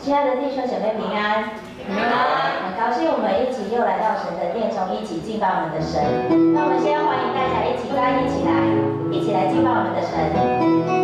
亲爱的弟兄姐妹平安，平安。很高兴我们一起又来到神的殿中，一起敬拜我们的神。那我们先欢迎大家一起站立起来，一起来敬拜我们的神。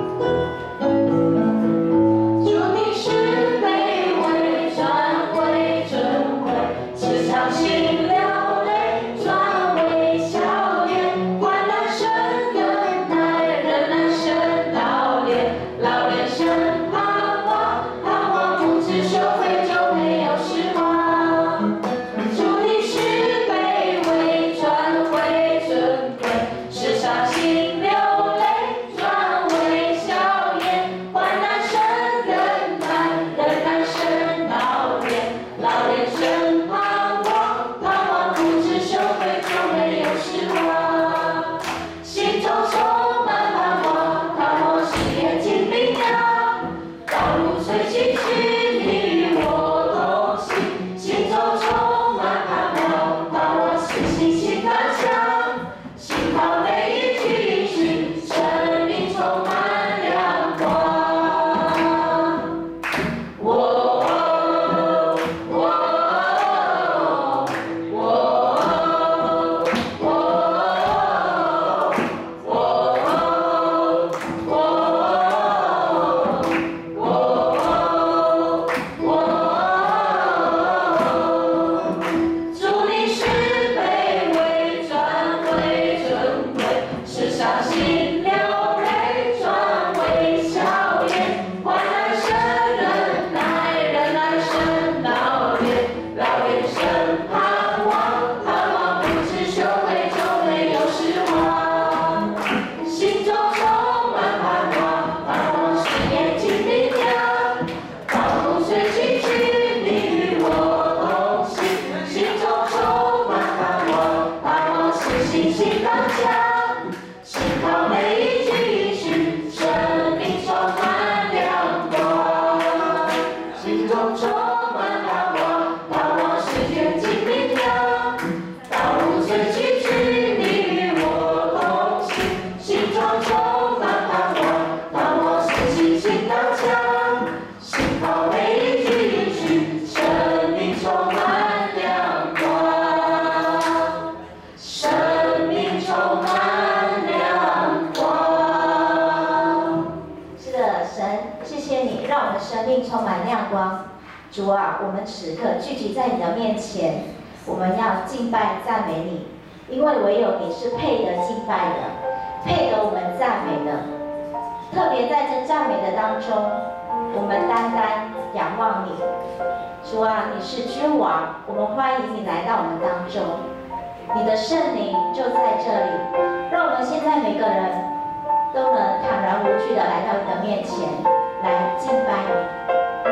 主啊，我们此刻聚集在你的面前，我们要敬拜赞美你，因为唯有你是配得敬拜的，配得我们赞美的。特别在这赞美的当中，我们单单仰望你。主啊，你是君王，我们欢迎你来到我们当中，你的圣灵就在这里，让我们现在每个人都能坦然无惧的来到你的面前，来敬拜你。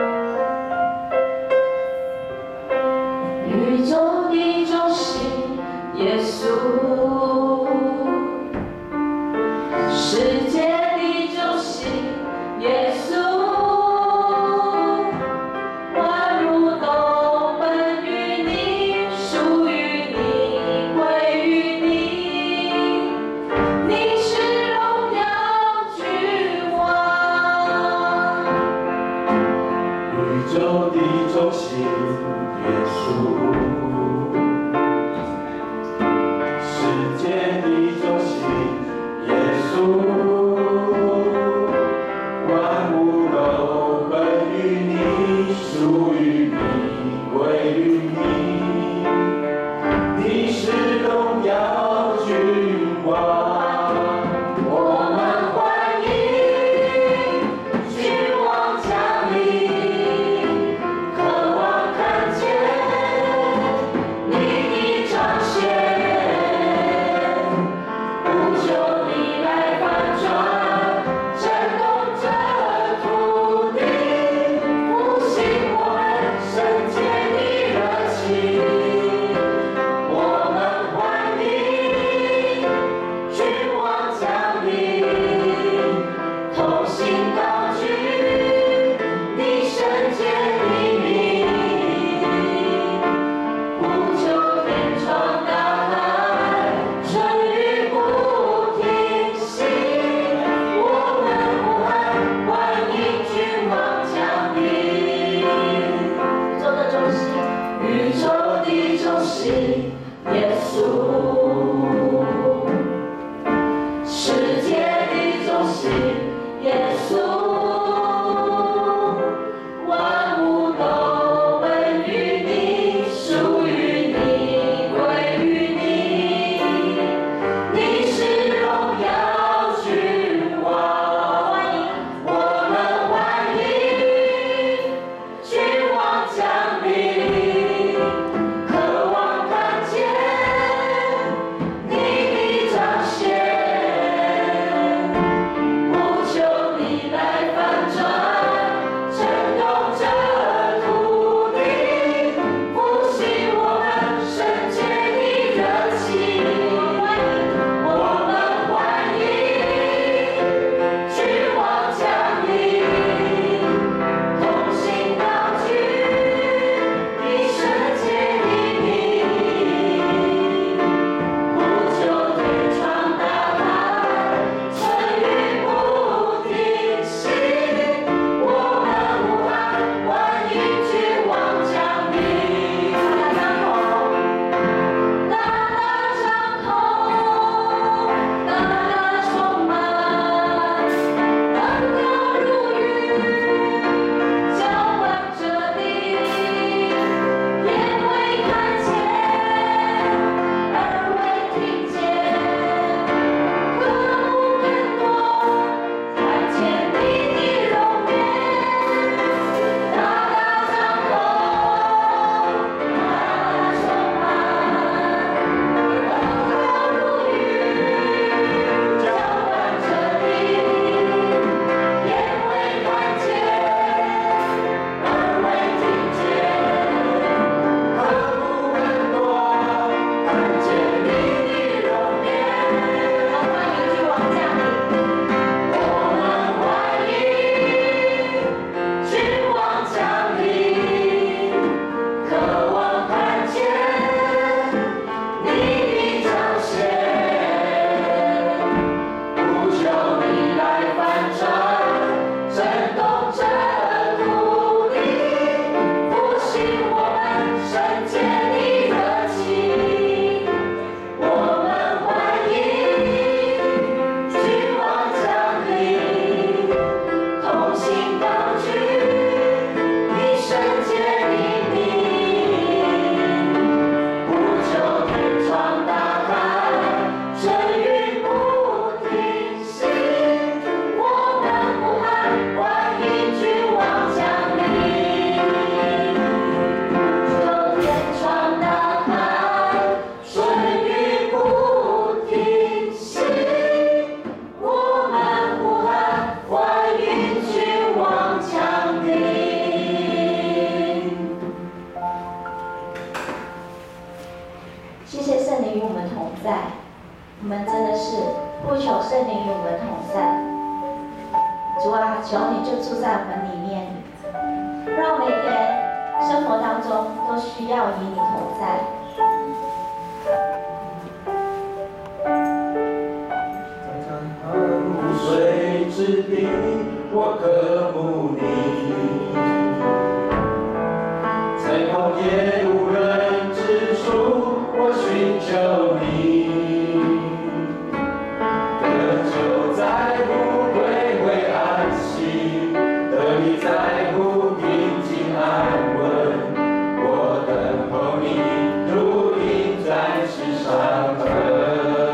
宇宙的中心，耶稣；世界的中心，耶稣。万物都本于你，属于你，归于你。你是荣耀君王。 宇宙的中心，耶稣。 我们真的是不求圣灵与我们同在。主啊，求你就住在我们里面，让每个人生活当中都需要与你同在。 无水之地，我渴慕你；在旷野无人之处，我寻求你。得救在乎归回安息，得力在乎平静安稳。我等候你，如鹰展翅上腾。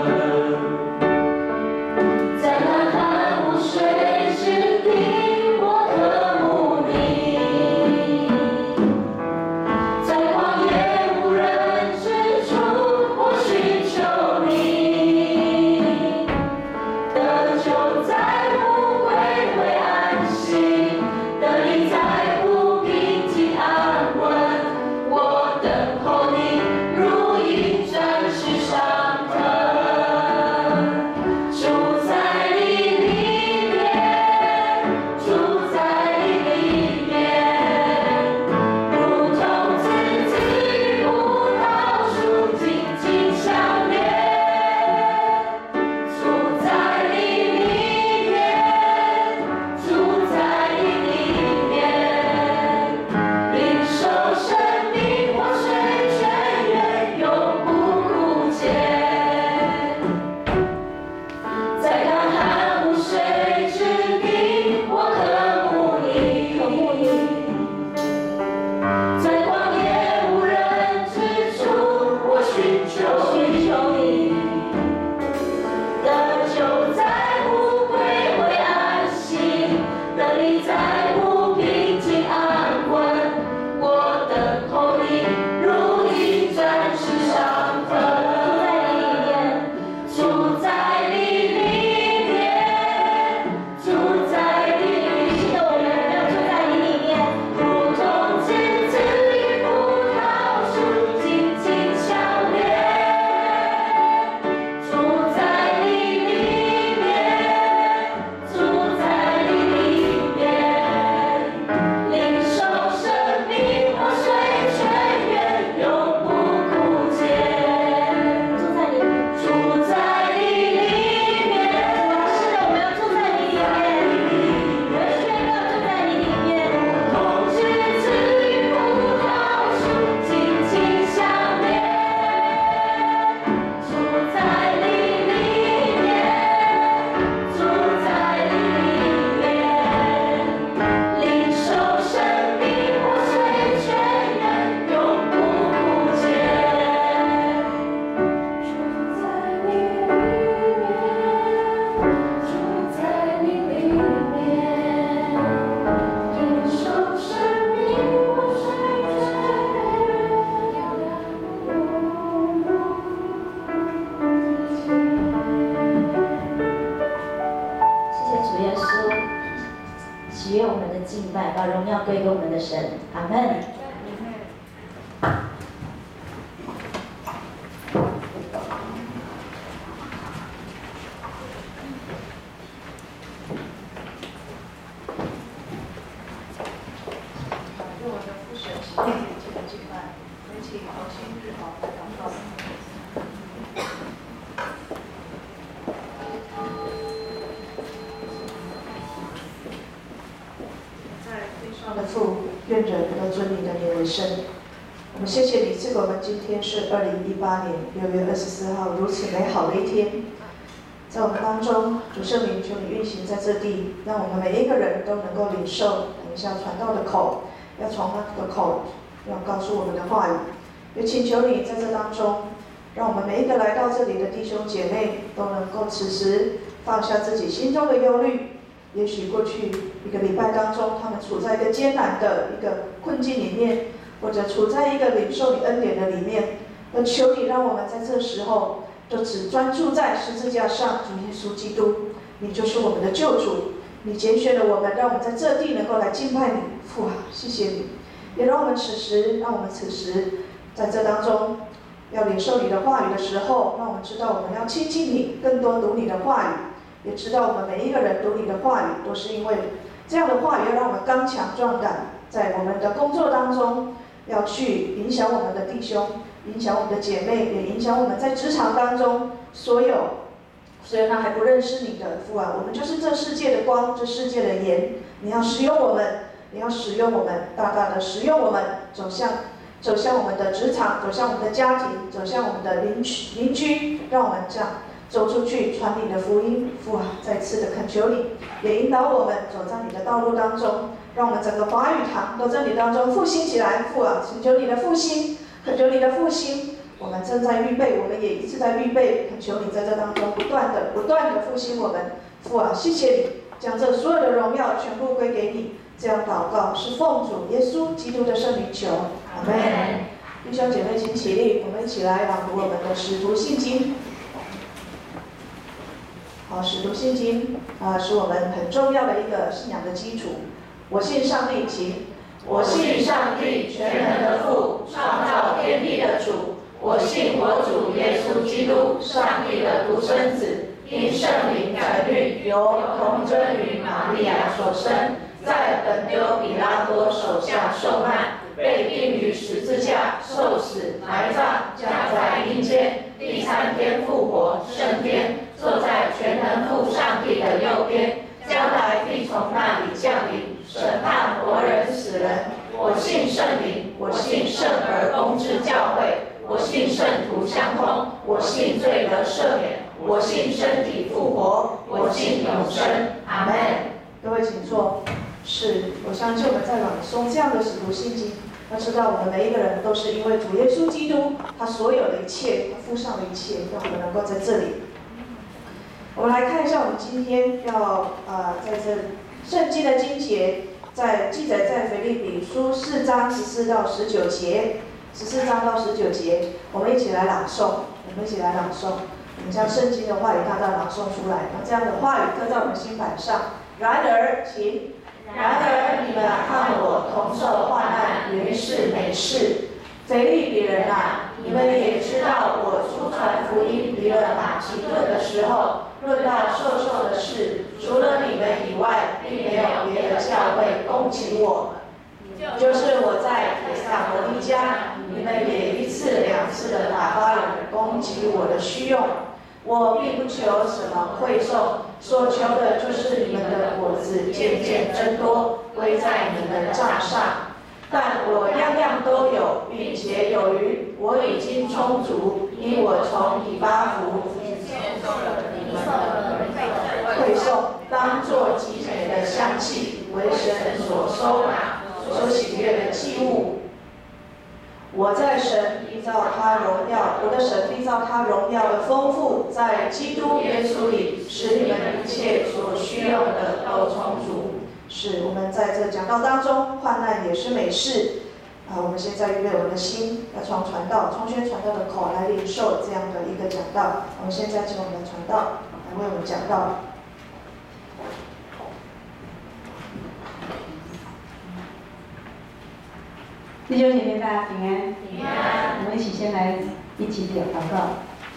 把荣耀归给我们的神，阿们。 用我的父神喜悦这个敬拜，恳请同心日好来祷告。的父，愿人都尊你的名为圣。我们谢谢你赐给我们今天是2018年6月24号如此美好的一天，在我们当中，主圣灵求你运行在这地，让我们每一个人都能够领受等一下传道的口，要从那个口要告诉我们的话语。也请求你在这当中，让我们每一个来到这里的弟兄姐妹都能够此时放下自己心中的忧虑。也许过去一个礼拜当中，他们处在一个艰难的一个困境里面，或者处在一个领受你恩典的里面。而求你让我们在这时候就只专注在十字架上，主耶稣基督，你就是我们的救主，你拣选了我们，让我们在这地能够来敬拜你。父啊，谢谢你，也让我们此时在这当中， 要领受你的话语的时候，让我们知道我们要亲近你，更多读你的话语，也知道我们每一个人读你的话语，都是因为这样的话语要让我们刚强壮胆，在我们的工作当中要去影响我们的弟兄，影响我们的姐妹，也影响我们在职场当中所有那还不认识你的父啊，我们就是这世界的光，这世界的盐，你要使用我们，你要使用我们，大大的使用我们，走向我们的职场，走向我们的家庭，走向我们的邻居，让我们这样走出去传你的福音。父啊，再次的恳求你，也引导我们走在你的道路当中，让我们整个华语堂都在你当中复兴起来。父啊，请求你的复兴，恳求你的复兴。我们正在预备，我们也一直在预备，恳求你在这当中不断的复兴我们。父啊，谢谢你将这所有的荣耀全部归给你。这样祷告是奉主耶稣基督的圣名求，阿门。弟兄姐妹，请起立，我们一起来朗读我们的使徒信经。好，使徒信经是我们很重要的一个信仰的基础。我信上帝，请。 我信上帝，全能的父，创造天地的主。我信我主耶稣基督，上帝的独生子，因圣灵感孕，由童贞与玛利亚所生，在本丢比拉多手下受难，被钉于十字架，受死，埋葬，加在阴间，第3天复活，升天，坐在全能父上帝的右边，将来必从那里降临，审判活人死人。我信圣灵，我信圣而公之教会，我信圣徒相通，我信罪得赦免，我信身体复活，我信永生。阿门。 各位请坐。我相信我们在朗诵这样的使徒信经，要知道我们每一个人都是因为主耶稣基督他所有的一切，他付上的一切，让我们能够在这里。我们来看一下，我们今天要在这圣经的经节，记载在腓立比书4章14到19节，14章到19节，我们一起来朗诵，我们将圣经的话语大大朗诵出来，让这样的话语刻在我们心板上。然而，你们和我同受患难，原是美事。腓立比人啊，你们也知道，我初传福音离了马其顿的时候，论到受的事，除了你们以外，并没有别的教会攻击我。就是我在帖撒罗尼迦，你们也1次2次的打发人攻击我的虚用。我并不求什么馈送，所求的就是你们的果子渐渐增多，归在你们账上。但我样样都有，并且有余，我已经充足，因我从以巴弗馈送，当作极美的香气，为神所收纳、所喜悦的祭物。我的神依照他荣耀的丰富，在基督耶稣里，使你们一切所需用的都充足。是我们在这讲道当中，患难也是美事。我们现在预备我们的心，要从宣传道的口来领受这样的一个讲道。我们现在请我们的传道来为我们讲道。 弟兄姐妹，大家平安。平安。我们一起先来一起祷告。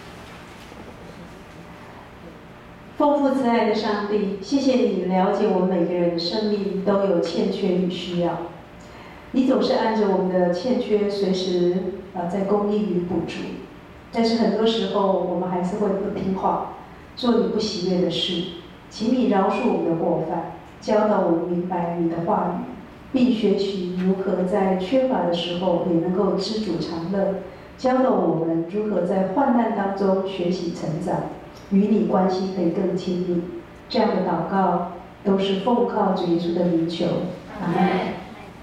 丰富慈爱的上帝，谢谢你了解我们每个人的生命都有欠缺与需要，你总是按着我们的欠缺随时在供应与补足，但是很多时候我们还是会不听话，做你不喜悦的事，请你饶恕我们的过犯，教导我们明白你的话语，并学习如何在缺乏的时候也能够知足常乐，教导我们如何在患难当中学习成长，与你关系可以更亲密。这样的祷告都是奉靠主耶稣的名求，阿门。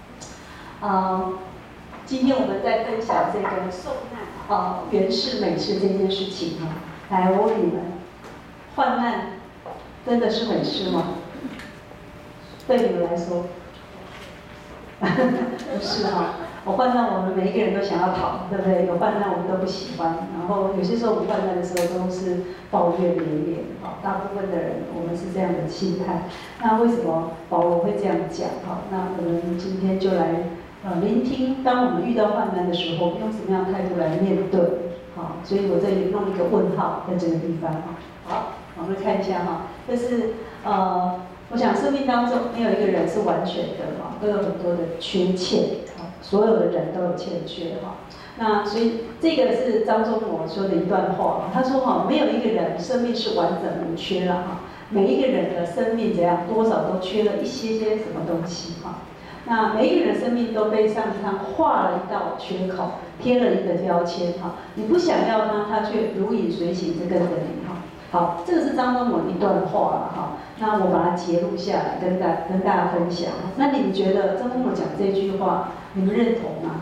今天我们在分享这个受难原是美事这件事情来，我问你们，患难真的是美事吗？对你们来说？不是患难我们每一个人都想要逃，对不对？有患难我们都不喜欢，然后有些时候我们患难的时候都是抱怨连连大部分的人我们是这样的心态。那为什么保罗会这样讲那我们今天就来聆听，当我们遇到患难的时候，用什么样的态度来面对？ 好，所以我这里弄一个问号在这个地方哈。好，我们看一下哈，就是我想生命当中没有一个人是完全的哈，都有很多的缺欠，所有的人都有欠缺哈。那所以这个是张忠谋说的一段话，他说哈，没有一个人生命是完整无缺了哈，每一个人的生命怎样，多少都缺了一些什么东西哈。那每一个人生命都被上帝他画了一道缺口，贴了一个标签哈，你不想要呢，他却如影随形地跟着你哈。好，这个是张忠谋一段话了哈，那我把它截录下来跟大家分享。那你们觉得张忠谋讲这句话，你们认同吗？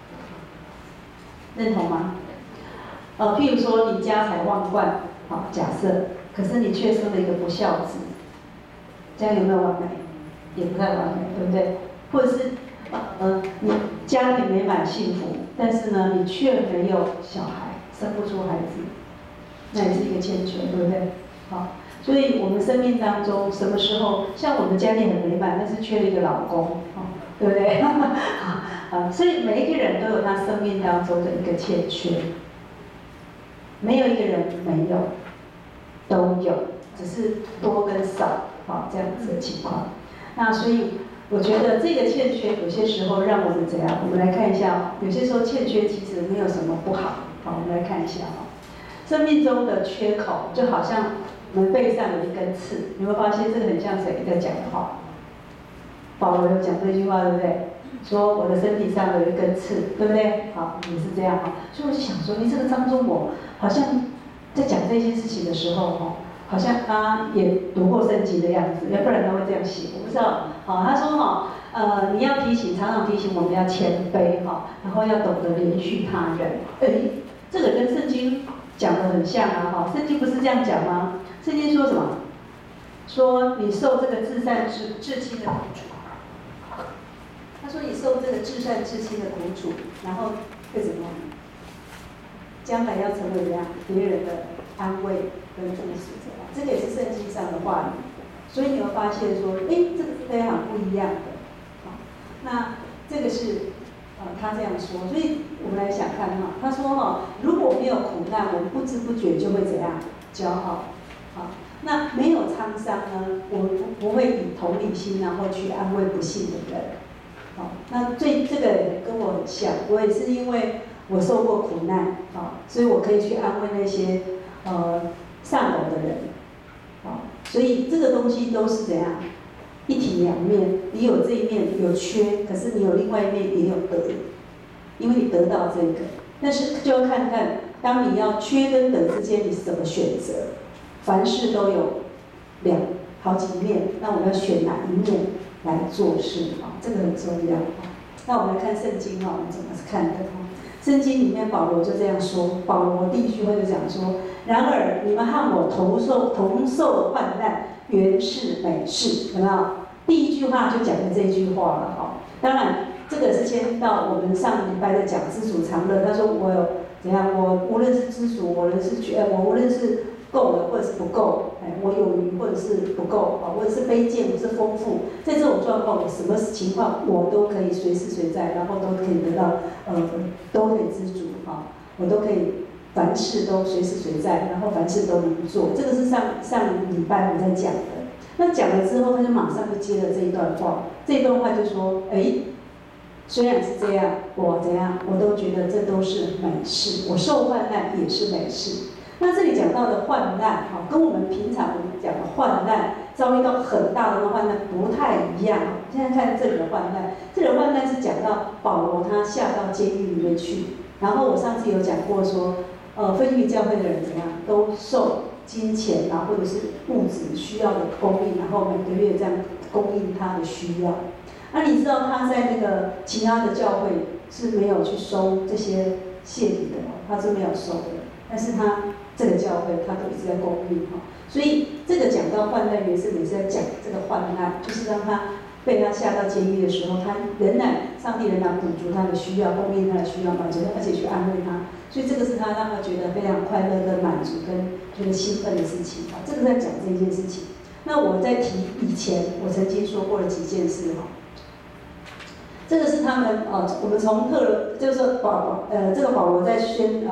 认同吗？譬如说你家财万贯，好，假设，可是你却生了一个不孝子，这样有没有完美？也不太完美，对不对？或者是你家庭美满幸福，但是呢，你却没有小孩，生不出孩子，那也是一个欠缺，对不对？好，所以我们生命当中什么时候，像我的家庭很美满，但是缺了一个老公，对不对？所以每一个人都有他生命当中的一个欠缺，没有一个人没有，都有，只是多跟少，好，这样子的情况。那所以我觉得这个欠缺有些时候让我们怎样？我们来看一下，有些时候欠缺其实没有什么不好。好，我们来看一下哈，生命中的缺口就好像我们背上有一根刺，你会发现这个很像谁在讲的话？保罗有讲这句话，对不对？说我的身体上有一根刺，对不对？好，也是这样哈。所以我就想说，你这个张忠谋好像在讲这件事情的时候哈，好像他也读过圣经的样子，要不然他会这样写，我不知道。好，他说哈，你要常常提醒我们要谦卑哈，然后要懂得怜恤他人。这个跟圣经讲的很像啊哈，圣经不是这样讲吗？圣经说什么？说你受这个至善至亲的苦楚。他说你受这个至善至亲的苦楚，然后会怎么样？将来要成为怎样别人的安慰跟祝福者，这个也是圣经上的话语。所以你会发现说，这个是非常不一样的。好，那这个是他这样说，所以我们来想看哈，他说哈，如果没有苦难，我们不知不觉就会怎样骄傲。好，那没有沧桑呢，我们不会以同理心然后去安慰不幸的人。好，那这个跟我很像，我也是因为我受过苦难，所以我可以去安慰那些丧偶的人，所以这个东西都是怎样一体两面，你有这一面有缺，可是你有另外一面也有得，因为你得到这个，但是就要看看当你要缺跟得之间你是怎么选择，凡事都有好几面，那我们要选哪一面来做事这个很重要那我们来看圣经我们怎么看的圣经里面保罗就这样说，保罗第一句话就讲说，然而你们和我同受患难，原是美事，有没有？第一句话就讲的这句话了当然这个是牵到我们上礼拜的讲知足常乐，他说我有怎样，我无论是知足，我无论是够了或者是不够，我有余或者是不够，或者是卑贱或是丰富，在这种状况，我什么情况我都可以随时随在，然后都可以得到，都可以知足我都可以凡事都随时随在，然后凡事都能做。这个是上礼拜我在讲的。那讲了之后，他就马上就接了这一段话，这一段话就说，虽然是这样，我怎样，我都觉得这都是美事，我受患难也是美事。那这里讲到的患难，跟我们平常我们讲的患难，遭遇到很大的患难不太一样。现在看这里的患难，这里的患难是讲到保罗他下到监狱里面去。然后我上次有讲过说，腓立比教会的人怎样，都受金钱或者是物质需要的供应，然后每个月这样供应他的需要。那你知道他在那个其他的教会是没有去收这些谢礼的他是没有收的。但是他这个教会，他都一直在供应所以这个讲到患难原是每次在讲这个患难，就是让他被他下到监狱的时候，他上帝仍然补足他的需要，供应他的需要，满足他，而且去安慰他。所以这个是他让他觉得非常快乐跟满足跟觉得兴奋的事情这个在讲这一件事情。那我在提以前我曾经说过的几件事这个是他们我们从就是说这个保罗在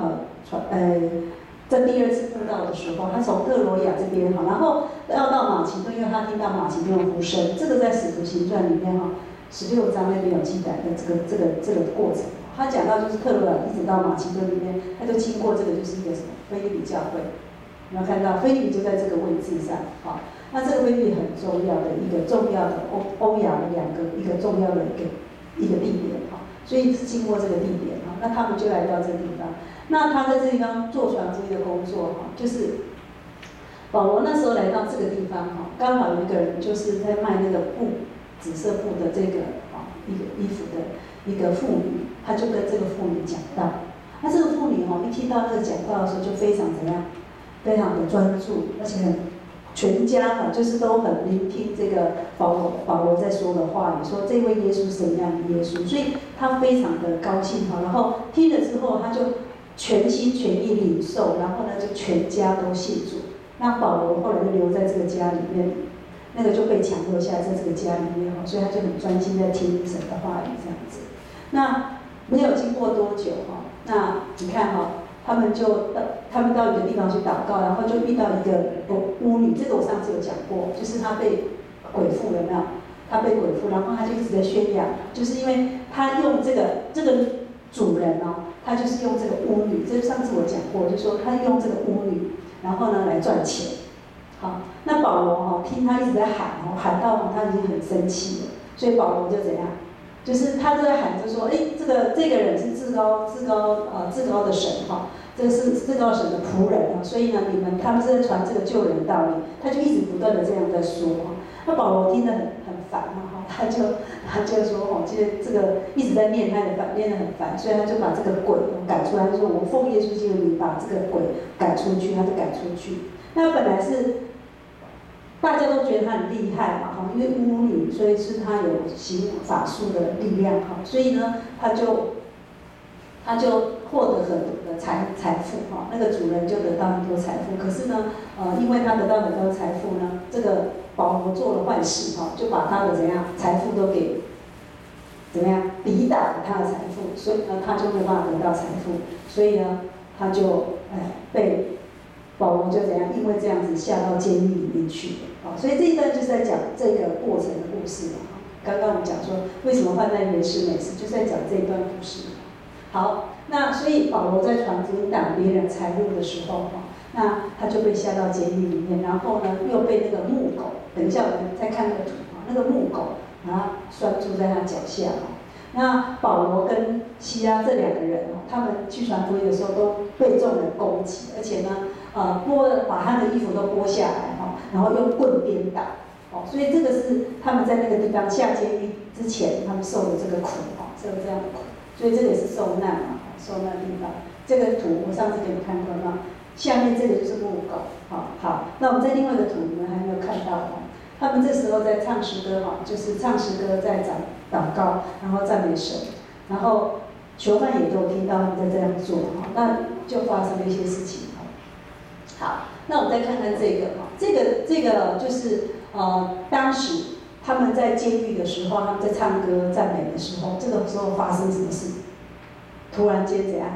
在第2次布道的时候，他从特罗亚这边哈，然后要到马其顿，因为他听到马其顿呼声，这个在使徒行传里面哈，16章那边有记载的这个过程。他讲到就是特罗亚一直到马其顿里面，他就经过这个就是一个什么腓立比教会，有没有看到腓立比就在这个位置上啊？那这个腓立比很重要的一个重要的欧亚的一个重要的一个地点哈，所以是经过这个地点哈，那他们就来到这个地方。那他在这地方做传福音的工作哈，就是保罗那时候来到这个地方哈，刚好有一个人就是在卖那个布，紫色布的这个一个衣服的一个妇女，他就跟这个妇女讲道。那这个妇女一听到这个讲道的时候，就非常怎样，非常的专注，而且全家就是都很聆听这个保罗在说的话语，说这位耶稣是什么样的耶稣，所以他非常的高兴哈。然后听了之后，他就全心全意领受，然后呢就全家都信主。那保罗后来就留在这个家里面，那个就被抢留下来在这个家里面哈，所以他就很专心在听神的话语这样子。那没有经过多久哈，那你看哈，他们到一个地方去祷告，然后就遇到一个巫女，这个我上次有讲过，就是他被鬼附了，有没有？他被鬼附，然后他就一直在宣扬，就是因为他用这个主人他就是用这个巫女，这上次我讲过，就说他用这个巫女，然后呢来赚钱。好，那保罗听他一直在喊到他已经很生气了，所以保罗就怎样？就是他就在喊着说，这个人是至高的神这个是至高神的仆人所以呢，他们是在传这个救人道理，他就一直不断的这样在说那保罗听得很烦他就说这个一直在念他的念得很烦，所以他就把这个鬼赶出来，就说我奉耶稣基督的名把这个鬼赶出去，他就赶出去。那本来是大家都觉得他很厉害因为巫女，所以是他有行法术的力量所以呢，他就获得很多的财富那个主人就得到很多财富。可是呢，因为他得到很多财富呢，这个保罗做了坏事就把他的财富都给抵挡了他的财富，所以呢，他就没有办法得到财富，所以呢，他就被保罗就因为这样子下到监狱里面去了所以这一段就是在讲这个过程的故事刚刚我们讲说为什么犯在原始美食，就是在讲这一段故事。好，那所以保罗在传福音挡别人财路的时候那他就被下到监狱里面，然后呢又被那个木狗，等一下我们再看那个图那个木狗把他拴住在他脚下那保罗跟西拉这2个人他们去传福音的时候都被众人攻击，而且呢把他的衣服都剥下来然后用棍鞭打所以这个是他们在那个地方下监狱之前他们受的这个苦受这样的苦，所以这个也是受难受难的地方。这个图我上次给你们看过下面这个就是木狗好，那我们在另外一个图你们还没有看到他们这时候在唱诗歌就是唱诗歌在祷告，然后赞美神，然后囚犯也都听到他们在这样做那就发生了一些事情好，那我们再看看这个就是当时他们在监狱的时候，他们在唱歌赞美的时候，这个时候发生什么事？突然间怎样？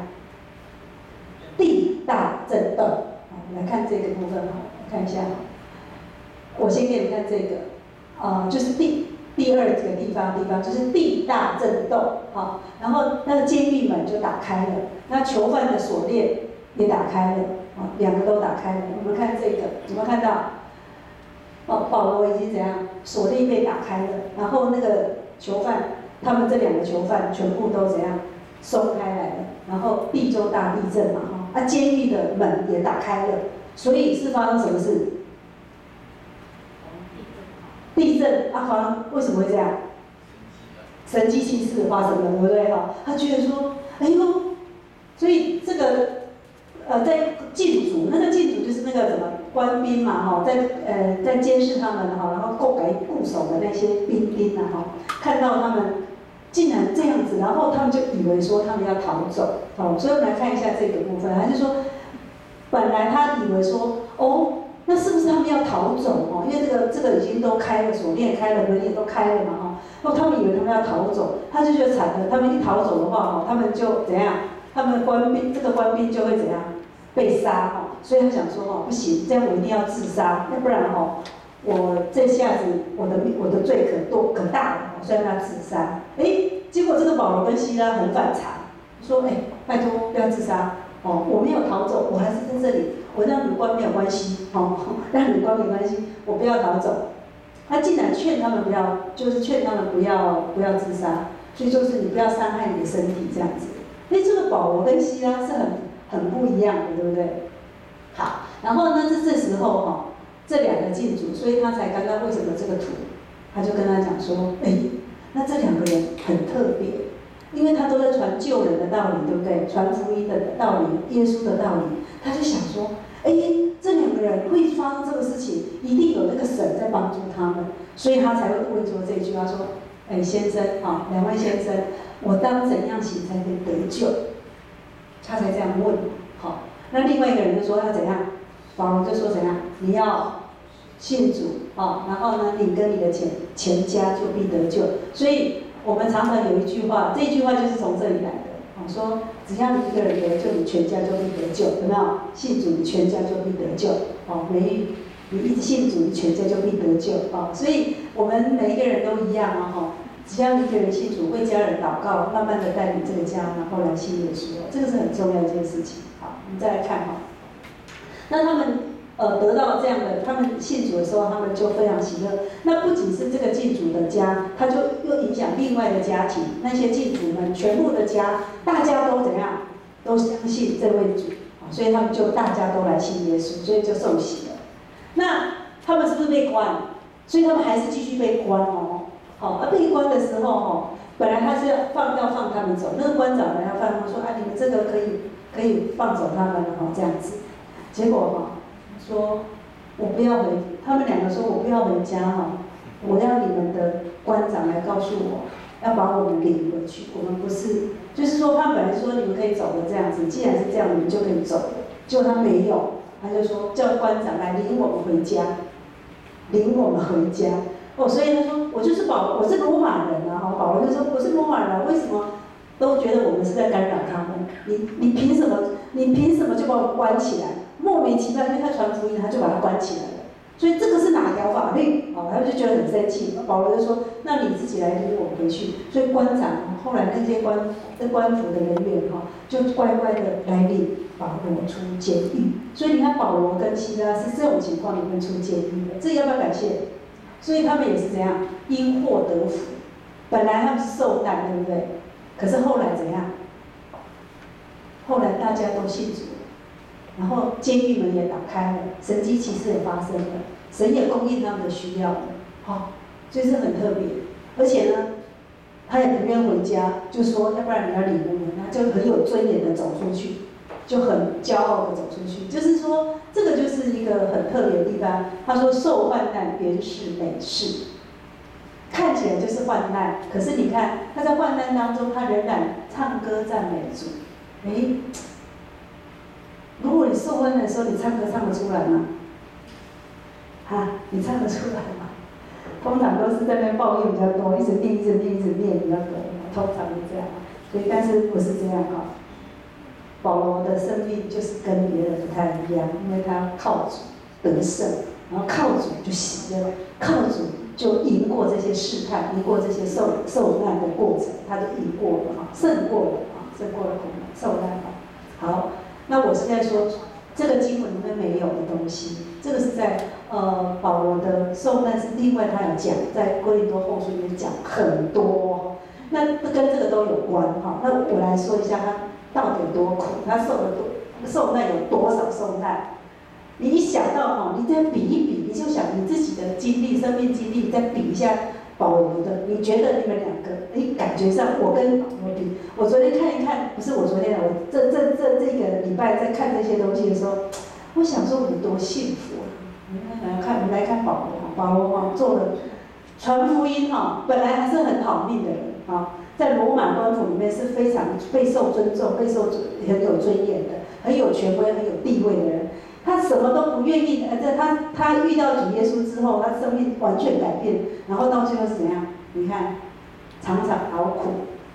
地大震动我们来看这个部分看一下我先给你们看这个就是第2个地方就是地大震动然后那个监狱门就打开了，那囚犯的锁链也打开了2个都打开了。我们看这个有没有看到保罗已经怎样？锁链被打开了，然后那个囚犯他们这2个囚犯全部都怎样松开来了，然后地州大地震监狱的门也打开了，所以是发生什么事？地震为什么会这样？神迹奇事发生了，对不对他觉得说所以这个在禁足，那个禁足就是那个什么官兵在监视他们然后固守的那些兵看到他们竟然这样子，然后他们就以为说他们要逃走所以我们来看一下这个部分，还是说本来他以为说那是不是他们要逃走因为这个已经都开了，锁链开了，门也都开了他们以为他们要逃走，他就觉得惨了，他们一逃走的话他们就怎样他们的官兵这个官兵就会怎样被杀哦，所以他想说哦不行，这样我一定要自杀，要不然哦我这下子我的罪可大了，所以让他自杀。结果这个保罗跟希拉很反常，说拜托不要自杀哦，我没有逃走，我还是在这里，我让女官没有关系哦，让女官没关系，我不要逃走。他竟然劝他们不要，就是劝他们不要自杀，所以就是你不要伤害你的身体这样子。这个保罗跟希拉是很不一样的，对不对？好，然后呢，这时候这两个禁主，所以他才刚刚为什么这个图，他就跟他讲说，那这两个人很特别，因为他都在传救人的道理，对不对？传福音的道理，耶稣的道理，他就想说，这两个人会发生这个事情，一定有那个神在帮助他们，所以他才会问说这句话说，先生两位先生，我当怎样行才可以得救？他才这样问。好，那另外一个人就说要怎样？保罗就说怎样？你要信主然后呢，你跟你的全家就必得救。所以我们常常有一句话，这一句话就是从这里来的，说只要你一个人得救，你全家就必得救，有没有？信主，你全家就必得救。你一直信主，你全家就必得救。所以我们每一个人都一样只要一个人信主，为家人祷告，慢慢的带领这个家，然后来信耶稣，这个是很重要的一件事情。好，我们再来看那他们得到这样的，他们信主的时候，他们就非常喜乐。那不仅是这个进主的家，他就又影响另外的家庭，那些进主们全部的家，大家都怎样？都相信这位主，所以他们就大家都来信耶稣，所以就受洗了。那他们是不是被关？所以他们还是继续被关被关的时候本来他是要放他们走，那个官长本来要放他们说你们这个可以放走他们了这样子。结果说我不要回，他们两个说我不要回家我要你们的官长来告诉我，要把我们领回去。我们不是，就是说他本来说你们可以走的这样子，既然是这样，你们就可以走了。结果他没有，他就说叫官长来领我们回家，领我们回家。所以他说我是罗马人保罗就说我是罗马人，为什么都觉得我们是在干扰他们？你凭什么就把我关起来？莫名其妙，因为他传福音，他就把他关起来了。所以这个是哪条法律？他就觉得很生气。保罗就说：“那你自己来领我回去。”所以官长后来那些官府的人员就乖乖的来领保罗出监狱。所以你看保罗跟希拉是这种情况里面出监狱的，这要不要感谢？所以他们也是怎样因祸得福。本来他们是受难，对不对？可是后来怎样？后来大家都信主。然后监狱门也打开了，神迹奇事也发生了，神也供应他们的需要的，所以是很特别。而且呢，他也不愿回家，就说要不然你要领我们，他就很有尊严的走出去，就很骄傲的走出去。就是说，这个就是一个很特别的地方。他说受患难原是美事，看起来就是患难，可是你看他在患难当中，他仍然唱歌赞美主。如果你受患难的时候，你唱歌唱得出来吗？你唱得出来吗？通常都是在那边抱怨比较多，一直念比较多，通常是这样。所以，但是不是这样保罗的生命就是跟别人不太一样，因为他靠主得胜，然后靠主就喜乐，靠主就赢过这些试探，赢过这些受难的过程，他就赢过了胜过了苦难受难好。那我是在说，这个经文里面没有的东西，这个是在保罗的受难是另外他有讲，在哥林多后书里面讲很多，那跟这个都有关那我来说一下他到底有多苦，他受难有多少受难？你一想到你再比一比，你就想你自己的经历、生命经历，再比一下保罗的，你觉得你们两个，感觉上我跟保罗比，我昨天看一看，不是我昨天我这个礼拜在看这些东西的时候，我想说我们多幸福我们来看保罗做了传福音本来还是很好命的人在罗马官府里面是非常备受尊重、很有尊严的、很有权威、很有地位的人。他什么都不愿意，他遇到主耶稣之后，他生命完全改变，然后到最后是怎样？你看，常常劳苦，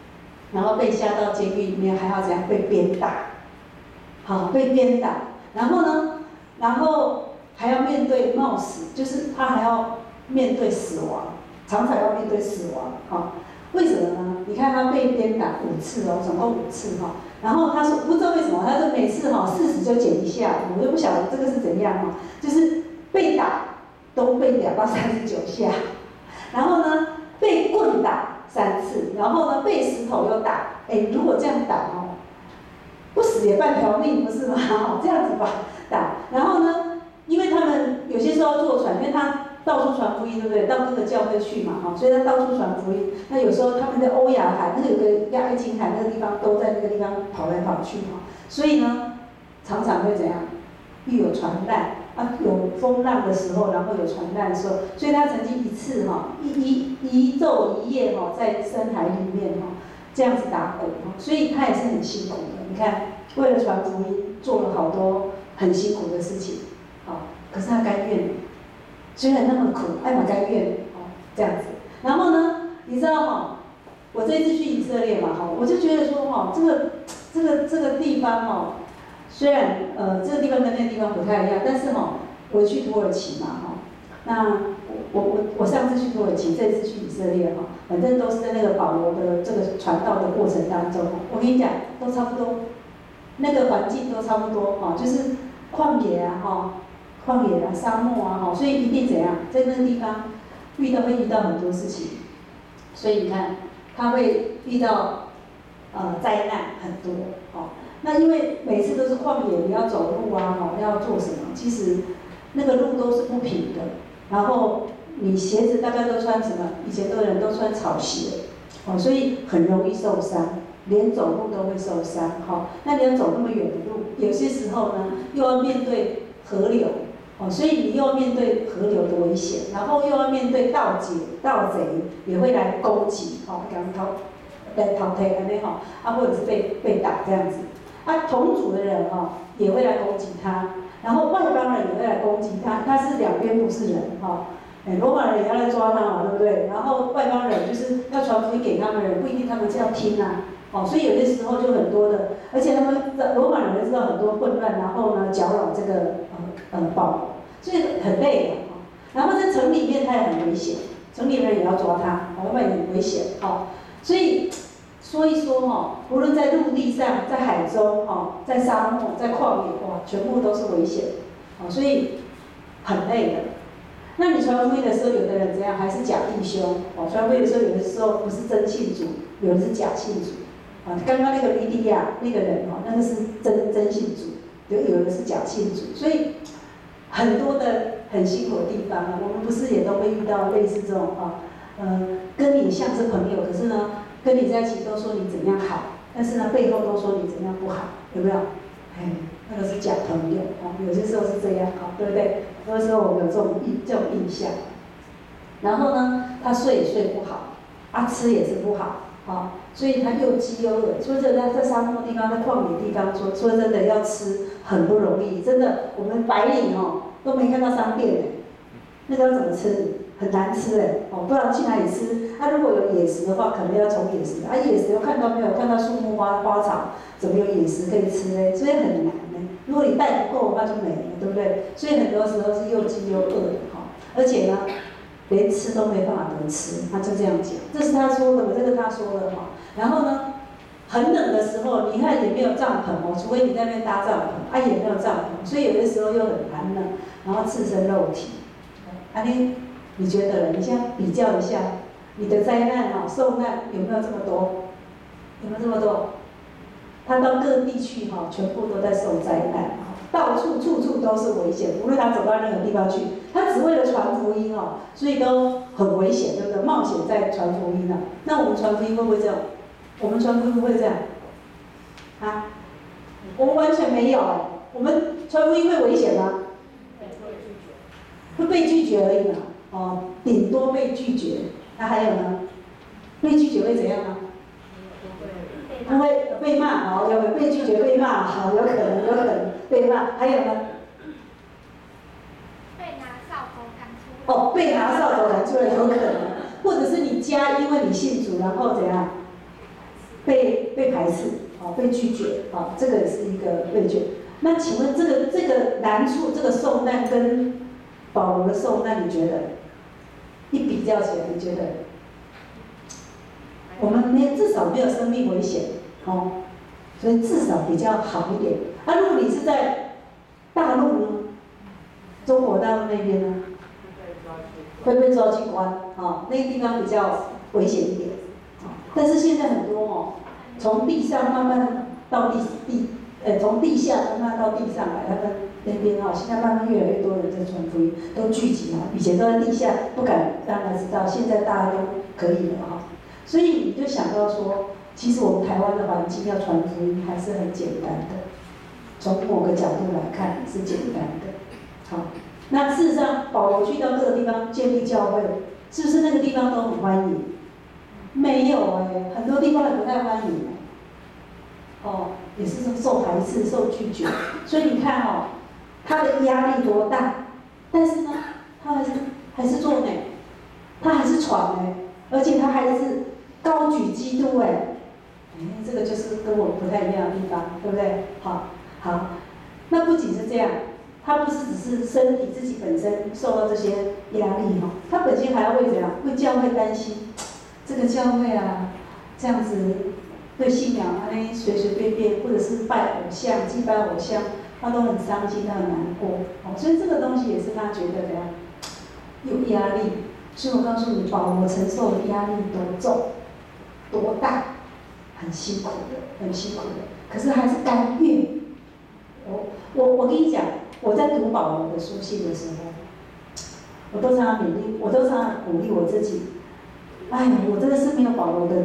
然后被下到监狱里面，还要怎样被鞭打，好，被鞭打，然后呢，然后还要面对冒死，就是他还要面对死亡，常常要面对死亡，好，为什么呢？你看他被鞭打5次哦，总共5次哈。然后他说不知道为什么，他说每次40就减1下，我就不晓得这个是怎样哈，就是被打都被打到39下，然后呢被棍打3次，然后呢被石头又打，哎，如果这样打哦，不死也半条命不是吗？这样子吧打，然后呢，因为他们有些时候要坐船，因为他到处传福音，对不对？到各个教会去嘛，哈，所以他到处传福音。那有时候他们在欧亚海，那有个爱琴海那个地方，都在那个地方跑来跑去嘛。所以呢，常常会怎样？遇有船难啊，有风浪的时候，然后有船难的时候，所以他曾经一次一昼一夜在深海里面这样子打滚所以他也是很辛苦的。你看，为了传福音，做了好多很辛苦的事情，可是他甘愿。虽然那么苦，爱嘛甘愿这样子。然后呢，你知道我这次去以色列嘛我就觉得说这个地方虽然这个地方跟那个地方不太一样，但是我去土耳其嘛那我上次去土耳其，这次去以色列反正都是在那个保罗的这个传道的过程当中我跟你讲都差不多，那个环境都差不多就是旷野旷野沙漠所以一定怎样，在那个地方会遇到很多事情，所以你看他会遇到灾难很多那因为每次都是旷野，你要走路要做什么，其实那个路都是不平的，然后你鞋子大概都穿什么？以前的人都穿草鞋所以很容易受伤，连走路都会受伤那你要走那么远的路，有些时候呢又要面对河流。所以你又要面对河流的危险，然后又要面对盗贼也会来攻击，来淘汰安尼或者是被打这样子，同族的人也会来攻击他，然后外邦人也会来攻击他，他是两边不是人罗马人也要来抓他嘛，对不对？然后外邦人就是要传福音给他们的人，不一定他们是要听所以有些时候就很多的，而且他们罗马人知道很多混乱，然后呢搅扰这个保罗，所以很累的然后在城里面他也很危险，城里人也要抓他，外面也很危险所以说一说无论在陆地上、在海中在沙漠、在旷野全部都是危险所以很累的。那你传福音的时候，有的人怎样？还是假弟兄传福音的时候，有的时候不是真信主，有的是假信主刚刚那个利利亚那个人那个是真信主，有的是假信主，所以很多的很辛苦的地方我们不是也都会遇到类似这种跟你像是朋友，可是呢跟你在一起都说你怎样好，但是呢背后都说你怎样不好，有没有？那个是假朋友有些时候是这样对不对？有的时候我们有这种印象。然后呢，他睡也睡不好吃也是不好所以他又饥又饿。说真的，在沙漠地方、在旷野地方，说真的要吃很不容易。真的，我们白领都没看到商店那个要怎么吃？很难吃不知道去哪里吃。如果有野食的话，可能要从野食野食又看到没有？看到树木花草，怎么有野食可以吃呢？所以很难如果你带不够的话就没了，对不对？所以很多时候是又饥又饿的而且呢，连吃都没办法得吃，他就这样讲。这是他说的，这个他说的然后呢，很冷的时候，你看也没有帐篷除非你在那边搭帐篷也没有帐篷，所以有的时候又很寒冷，然后赤身肉体。你觉得你现在比较一下，你的灾难受难有没有这么多？有没有这么多？他到各地去全部都在受灾难到处都是危险。无论他走到任何地方去，他只为了传福音所以都很危险，对不对？冒险在传福音那我们传福音会不会这样？我们传福音会这样我们完全没有我们传福音会危险吗？会被拒绝而已顶多被拒绝。那还有呢？被拒绝会怎样呢？他会被骂有被拒绝被骂有可能被骂。还有呢？ 被拿扫帚赶出来。 被拿扫帚赶出来有可能，或者是你家因为你信主，然后怎样被斥，被拒绝，这个也是一个被拒。那请问这个难处，这个受难跟保罗的受难，你觉得一比较起来，你觉得我们至少没有生命危险，所以至少比较好一点。如果你是在大陆呢，中国大陆那边呢，会被抓去关，那个地方比较危险一点。但是现在很多从地上慢慢到从地下慢慢到地上来，他们那边现在慢慢越来越多人在传福音，都聚集了。以前都在地下，不敢让他知道，现在大家都可以了所以你就想到说，其实我们台湾的环境要传福音还是很简单的，从某个角度来看是简单的。那事实上，保罗去到各个地方建立教会，是不是那个地方都很欢迎？没有很多地方也不太欢迎也是受排斥、受拒绝。所以你看他的压力多大，但是呢，他还是做他还是传而且他还是高举基督这个就是跟我们不太一样的地方，对不对？好，那不仅是这样，他不是只是身体自己本身受到这些压力他本身还要为怎样？为教会担心，这个教会这样子对信仰随随便便，或者是拜偶像、祭拜偶像，他都很伤心，他很难过所以这个东西也是他觉得怎样有压力。所以我告诉你，保罗承受的压力多重、多大，很辛苦的，很辛苦的。可是还是甘愿。我跟你讲，我在读保罗的书信的时候，我都常常勉励，我都常常鼓励我自己。我真的是没有保罗的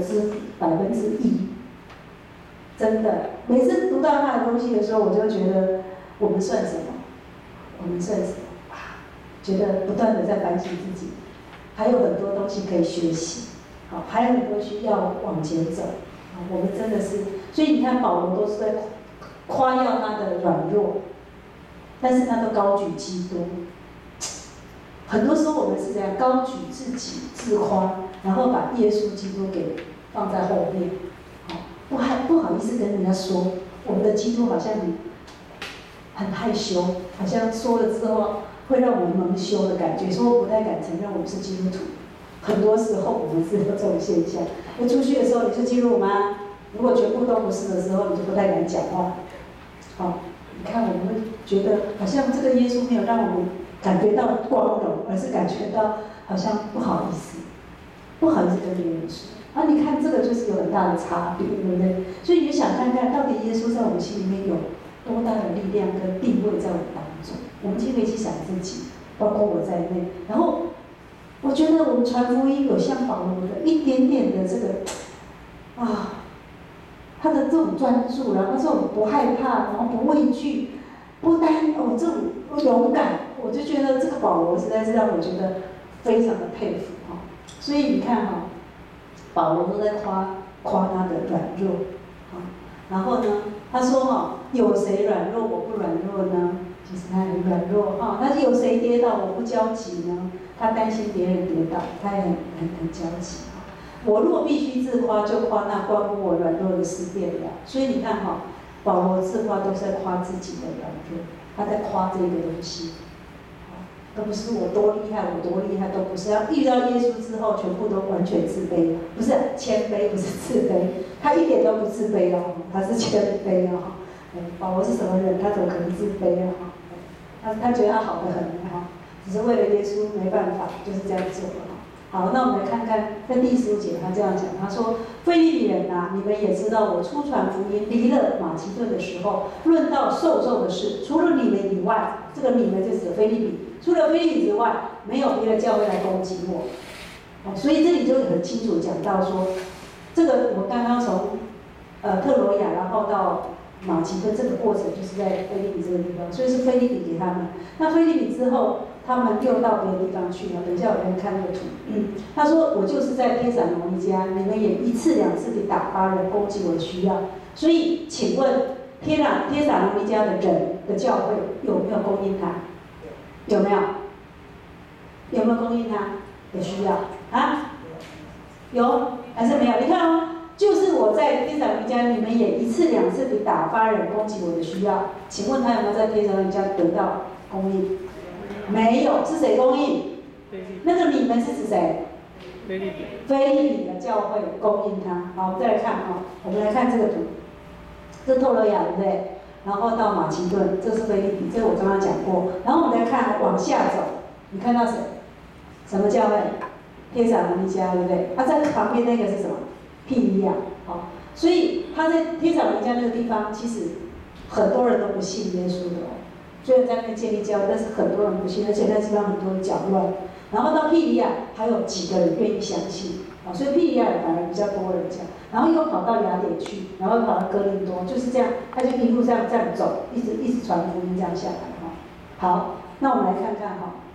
1%，真的。每次读到他的东西的时候，我就觉得我们算什么？我们算什么？觉得不断的在反省自己。还有很多东西可以学习，还有很多需要往前走，我们真的是，所以你看保罗都是在夸耀他的软弱，但是他都高举基督。很多时候我们是这样高举自己、自夸，然后把耶稣基督给放在后面，不好意思跟人家说，我们的基督好像很害羞，好像说了之后会让我们蒙羞的感觉，说不太敢承认我们是基督徒。很多时候我们是有这种现象。出去的时候你是基督徒吗？如果全部都不是的时候，你就不太敢讲话。你看我们会觉得好像这个耶稣没有让我们感觉到光荣，而是感觉到好像不好意思跟别人说。你看这个就是有很大的差别，对不对？所以你就想看看到底耶稣在我们心里面有多大的力量跟地位在我们当中。我们就可以去想自己，包括我在内。然后，我觉得我们传福音有像保罗的一点点的这个，他的这种专注，然后这种不害怕，然后不畏惧，不担这种勇敢，我就觉得这个保罗实在是让我觉得非常的佩服所以你看保罗都在夸他的软弱然后呢，他说有谁软弱我不软弱呢？其实他很软弱那有谁跌倒我不焦急呢？他担心别人跌倒，他也很焦急我若必须自夸，就夸那关乎我软弱的事变了。所以你看保罗自夸都是在夸自己的软弱，他在夸这个东西都不是我多厉害，都不是。要遇到耶稣之后，全部都完全自卑了，不是谦卑，不是自卑，他一点都不自卑他是谦卑保罗是什么人？他怎么可能自卑他觉得他好得很只是为了耶稣没办法，就是这样做好，那我们来看看在第15节他这样讲，他说：腓立比人你们也知道，我初传福音离了马其顿的时候，论到受咒的事，除了你们以外，这个你们就指腓立比，除了腓立比之外，没有别的教会来攻击我所以这里就很清楚讲到说，这个我刚刚从特罗亚然后到马其顿这个过程就是在腓立比这个地方，所以是腓立比给他们。那腓立比之后，他们又到别的地方去了。等一下我给你看那个图。他说我就是在帖撒罗尼迦，你们也1次2次地打发人攻击我的需要。所以请问帖撒罗尼迦的人的教会有没有供应他？有没有？有没有供应他的需要？有还是没有？你看就是我在天长瑜伽，你们也1次2次的打发人攻击我的需要，请问他有没有在天长瑜伽得到供应？没有，是谁供应？那个你们是指谁？菲利比的教会供应他。好，我们再来看我们来看这个图，这是透罗亚，对不对？然后到马其顿，这是菲利比，这个我刚刚讲过。然后我们来看往下走，你看到谁？什么教会？天长瑜伽，对不对？在旁边那个是什么？庇利亚。好，所以他在天长瑜伽那个地方，其实很多人都不信耶稣的虽然在那边建立教会，但是很多人不信，而且那地方很多人搅乱。然后到庇利亚，还有几个人愿意相信，所以庇利亚反而比较多人讲。然后又跑到雅典去，然后跑到哥林多，就是这样，他就一路这样走，一直传福音这样下来好，那我们来看看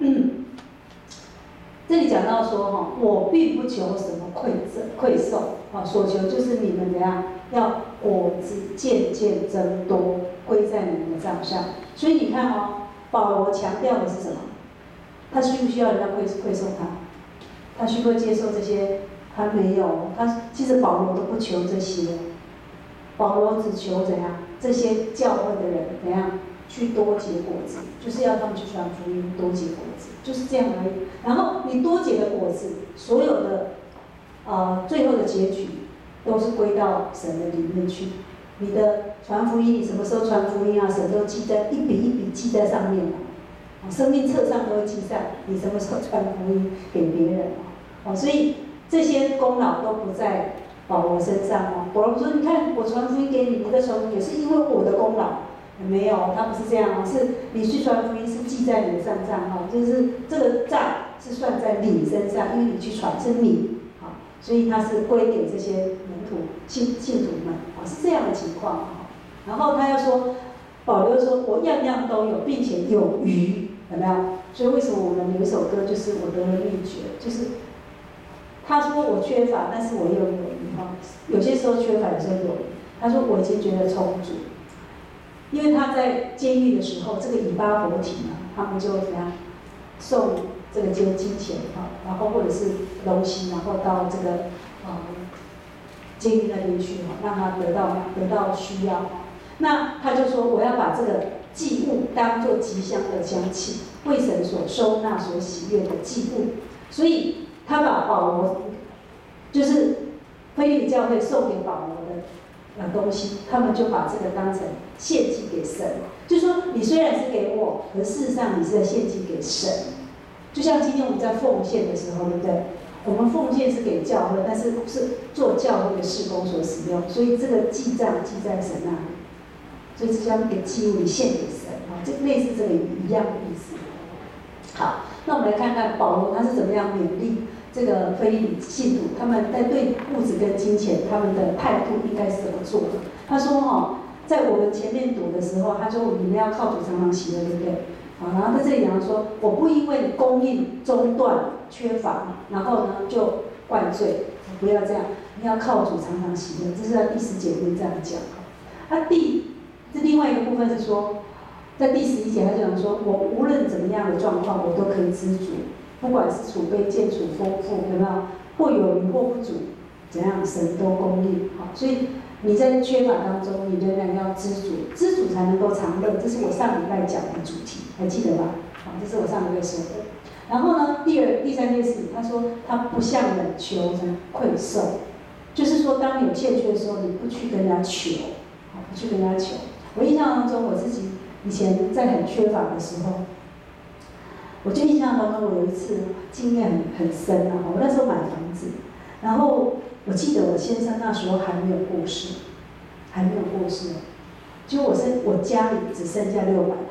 这里讲到说我并不求什么馈送所求就是你们怎样，要果子渐渐增多，归在你们的账上。所以你看保罗强调的是什么？他需不需要人家馈送他？他需不需要接受这些？他没有，其实保罗都不求这些，保罗只求怎样？这些教会的人怎样去多结果子，就是要他们去传福音，多结果子，就是这样而已。然后你多结的果子，所有的最后的结局都是归到神的里面去。你的传福音，你什么时候传福音神都记在一笔一笔记在上面生命册上都会记上你什么时候传福音给别人所以这些功劳都不在保罗身上保罗说：“你看我传福音给你，你的传福音也是因为我的功劳。”没有，他不是这样是你去传福音是记在你的账上就是这个账是算在你身上，因为你去传是你所以他是归给这些门徒信徒们是这样的情况然后他又说，保罗说：“我样样都有，并且有余。”有没有？所以为什么我们有一首歌就是我得了秘诀，就是他说我缺乏，但是我又有余有些时候缺乏，有时候有余。他说我已经觉得充足，因为他在监狱的时候，这个以巴弗提他们就怎样送这个金钱然后或者是东西，然后到这个监狱那边去让他得到需要那他就说我要把这个祭物当作极香的香气，为神所收纳、所喜悦的祭物。所以他把保罗，就是腓立比教会送给保罗的东西，他们就把这个当成献祭给神。就说你虽然是给我，可事实上你是在献祭给神。就像今天我们在奉献的时候，对不对？我们奉献是给教会，但是是做教会的事工所使用，所以这个记账记在神那里。所以这将给祭物，你献给神这类似这个一样的意思。好，那我们来看看保罗他是怎么样勉励这个腓立比信徒，他们在对物质跟金钱他们的态度应该是怎么做的？他说在我们前面读的时候，他说你们要靠主常常喜乐，对不对？然后在这里讲说，我不因为供应中断缺乏，然后呢就怪罪，不要这样，你要靠主常常喜乐。这是在第10节里面这样讲。这另外一个部分是说，在第11节他就讲说，我无论怎么样的状况，我都可以知足，不管是储备渐储丰富，有没有？或有余或不足，怎样神都供应。所以你在缺乏当中，你仍然要知足，知足才能够常乐。这是我上礼拜讲的主题，还记得吧？这是我上礼拜说的。然后呢，第3件事，他说他不向人求馈送，就是说当你有欠缺的时候，你不去跟人家求，不去跟人家求。我印象当中，我自己以前在很缺乏的时候，我就印象当中，我有一次经验很深我那时候买房子，然后我记得我先生那时候还没有过世，就我家里只剩下600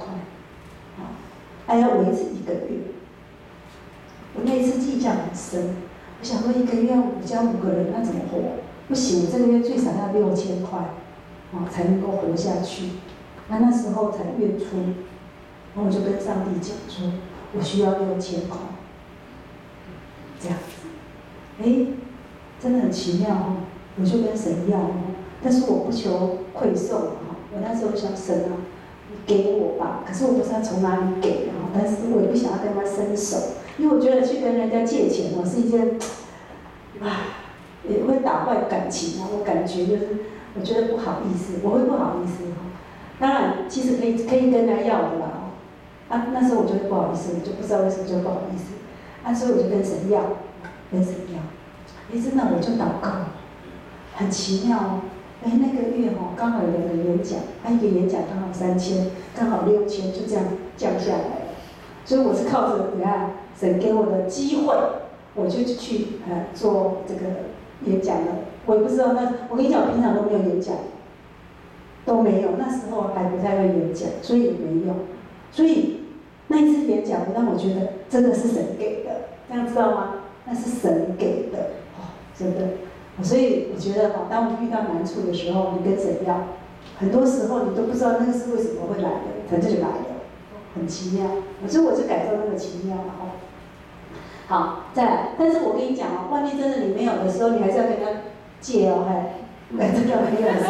块，要维持1个月。我那一次印象很深，我想说1个月我们家5个人，那怎么活？不行，我这个月最少要6000块。才能够活下去。那时候才月初，然后我就跟上帝讲说，我需要6000块，这样子。真的很奇妙我就跟神要但是我不求馈送我那时候想神你给我吧，可是我不知道从哪里给但是我也不想要跟他伸手，因为我觉得去跟人家借钱是一件也会打坏感情啊。我感觉就是我觉得不好意思，我会不好意思哈。当然，其实可以跟人家要的啦。啊，那时候我觉得不好意思，我就不知道为什么就不好意思。啊，所以我就跟神要，跟神要。真的我就祷告，很奇妙哦。那个月刚好有2个演讲，一个演讲刚好3000，刚好6000，就这样降下来了。所以我是靠着神给我的机会，我就去做这个演讲了。我也不知道我跟你讲，我平常都没有演讲，都没有，那时候还不太会演讲，所以也没有。所以那一次演讲让我觉得真的是神给的，这样知道吗？那是神给的，真的。所以我觉得当我们遇到难处的时候，你跟神要，很多时候你都不知道那个是为什么会来的，反正就来了，很奇妙。所以我就感受那个奇妙了好，再来，但是我跟你讲外面真的你没有的时候，你还是要跟他借哦，真的很有事，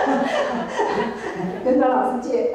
跟张老师借，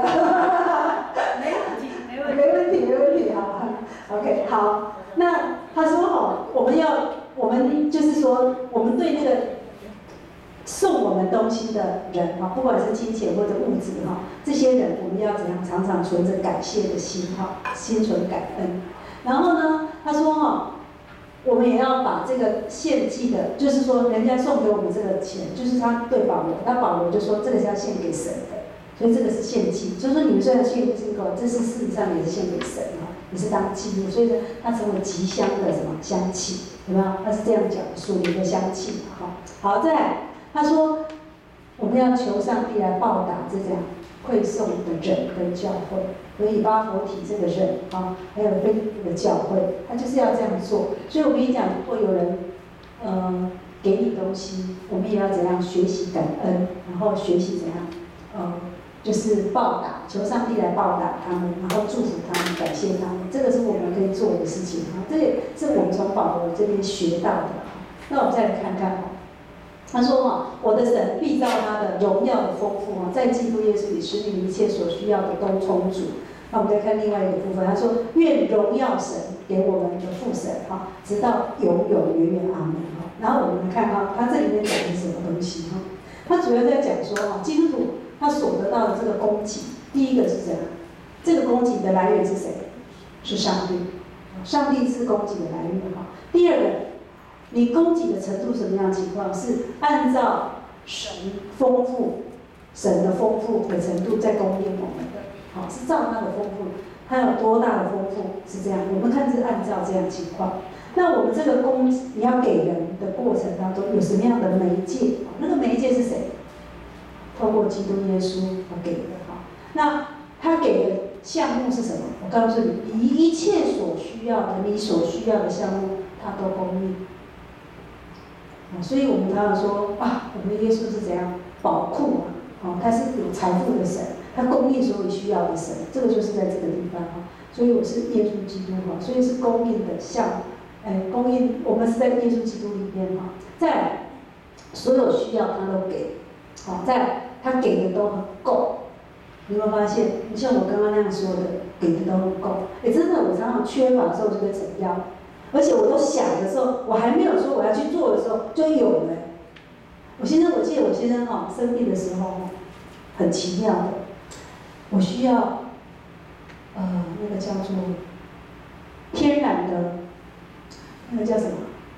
没问题，好 ，OK， 好，那他说我们就是说，我们对那个送我们东西的人不管是金钱或者物质这些人我们要怎样常常存着感谢的心心存感恩。然后呢，他说我们也要把这个献祭的，就是说人家送给我们这个钱，就是他对保罗，保罗就说这个是要献给神的，所以这个是献祭。就是说你们虽然献这个，这是事实上也是献给神也是当祭物，所以呢，它成为极香的什么香气，有没有？他是这样讲，属灵的香气好，再来，他说我们要求上帝来报答这样馈送的人跟教会，所以巴佛提这个人还有菲利普的教会，他就是要这样做。所以我跟你讲，如果有人给你东西，我们也要怎样学习感恩，然后学习怎样就是报答，求上帝来报答他们，然后祝福他们，感谢他们，这个是我们可以做的事情这也是我们从保罗这边学到的那我们再来看看他说我的神必照他的荣耀的丰富在基督耶稣里使你一切所需要的都充足。那我们再看另外一个部分，他说愿荣耀神给我们的父神直到永永远远阿门然后我们看他这里面讲的是什么东西他主要在讲说基督徒他所得到的这个供给，第一个是什么？这个供给的来源是谁？是上帝，上帝是供给的来源第二个，你供给的程度什么样的情况？是按照神的丰富的程度在供应我们的，是照他的丰富，他有多大的丰富是这样。我们看是按照这样的情况。那我们这个供给你要给人的过程当中有什么样的媒介？那个媒介是谁？透过基督耶稣给的那他给的项目是什么？我告诉你，一切所需要的，你所需要的项目，他都供应。所以我们常常说我们的耶稣是怎样宝库他是有财富的神，他供应所有需要的神，这个就是在这个地方所以我是耶稣基督所以是供应的项目，供应我们是在耶稣基督里面再来，所有需要他都给。再来，他给的都很够，你有没有发现？你像我刚刚那样说的，给的都很够。真的，我常常缺乏的时候就跟神要，而且我都想的时候，我还没有说我要去做的时候就有了。我记得我先生生病的时候很奇妙的，我需要那个叫做天然的，那个叫什么？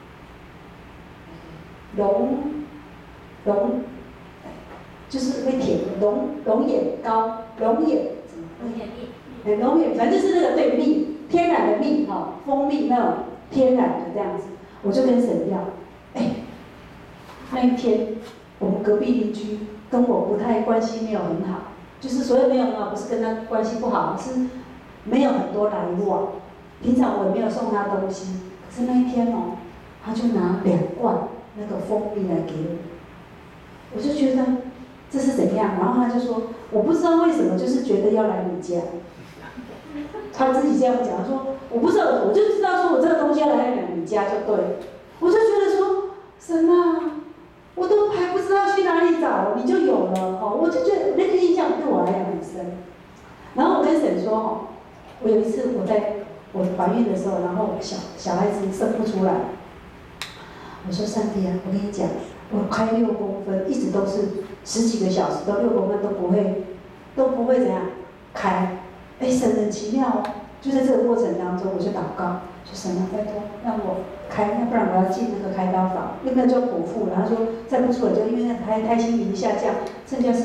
就是会舔龙眼膏，龙眼蜜，龙眼反正就是那个对蜜，天然的蜜蜂蜜那种天然的这样子，我就跟神要，那一天我们隔壁邻居跟我不太关系没有很好，就是所谓没有很好，不是跟他关系不好，是没有很多来往，平常我也没有送他东西，可是那一天他就拿2罐那个蜂蜜来给我，我就觉得。这是怎样？然后他就说，我不知道为什么，就是觉得要来你家。他自己这样讲，他说我不知道，我就知道说我这个东西要来你家就对了。我就觉得说，神啊，我都还不知道去哪里找，你就有了我就觉得那个印象对我来讲很深。然后我跟神说我有一次我怀孕的时候，然后小孩子生不出来， 我说上帝啊，我跟你讲，我开6公分，一直都是10几个小时，都6公分都不会怎样开。哎，神很奇妙哦，就在这个过程当中，我就祷告，说神啊，拜托让我开，要不然我要进那个开刀房，那个就剖腹，然后说再不出来，就因为那胎心已经下降，剩下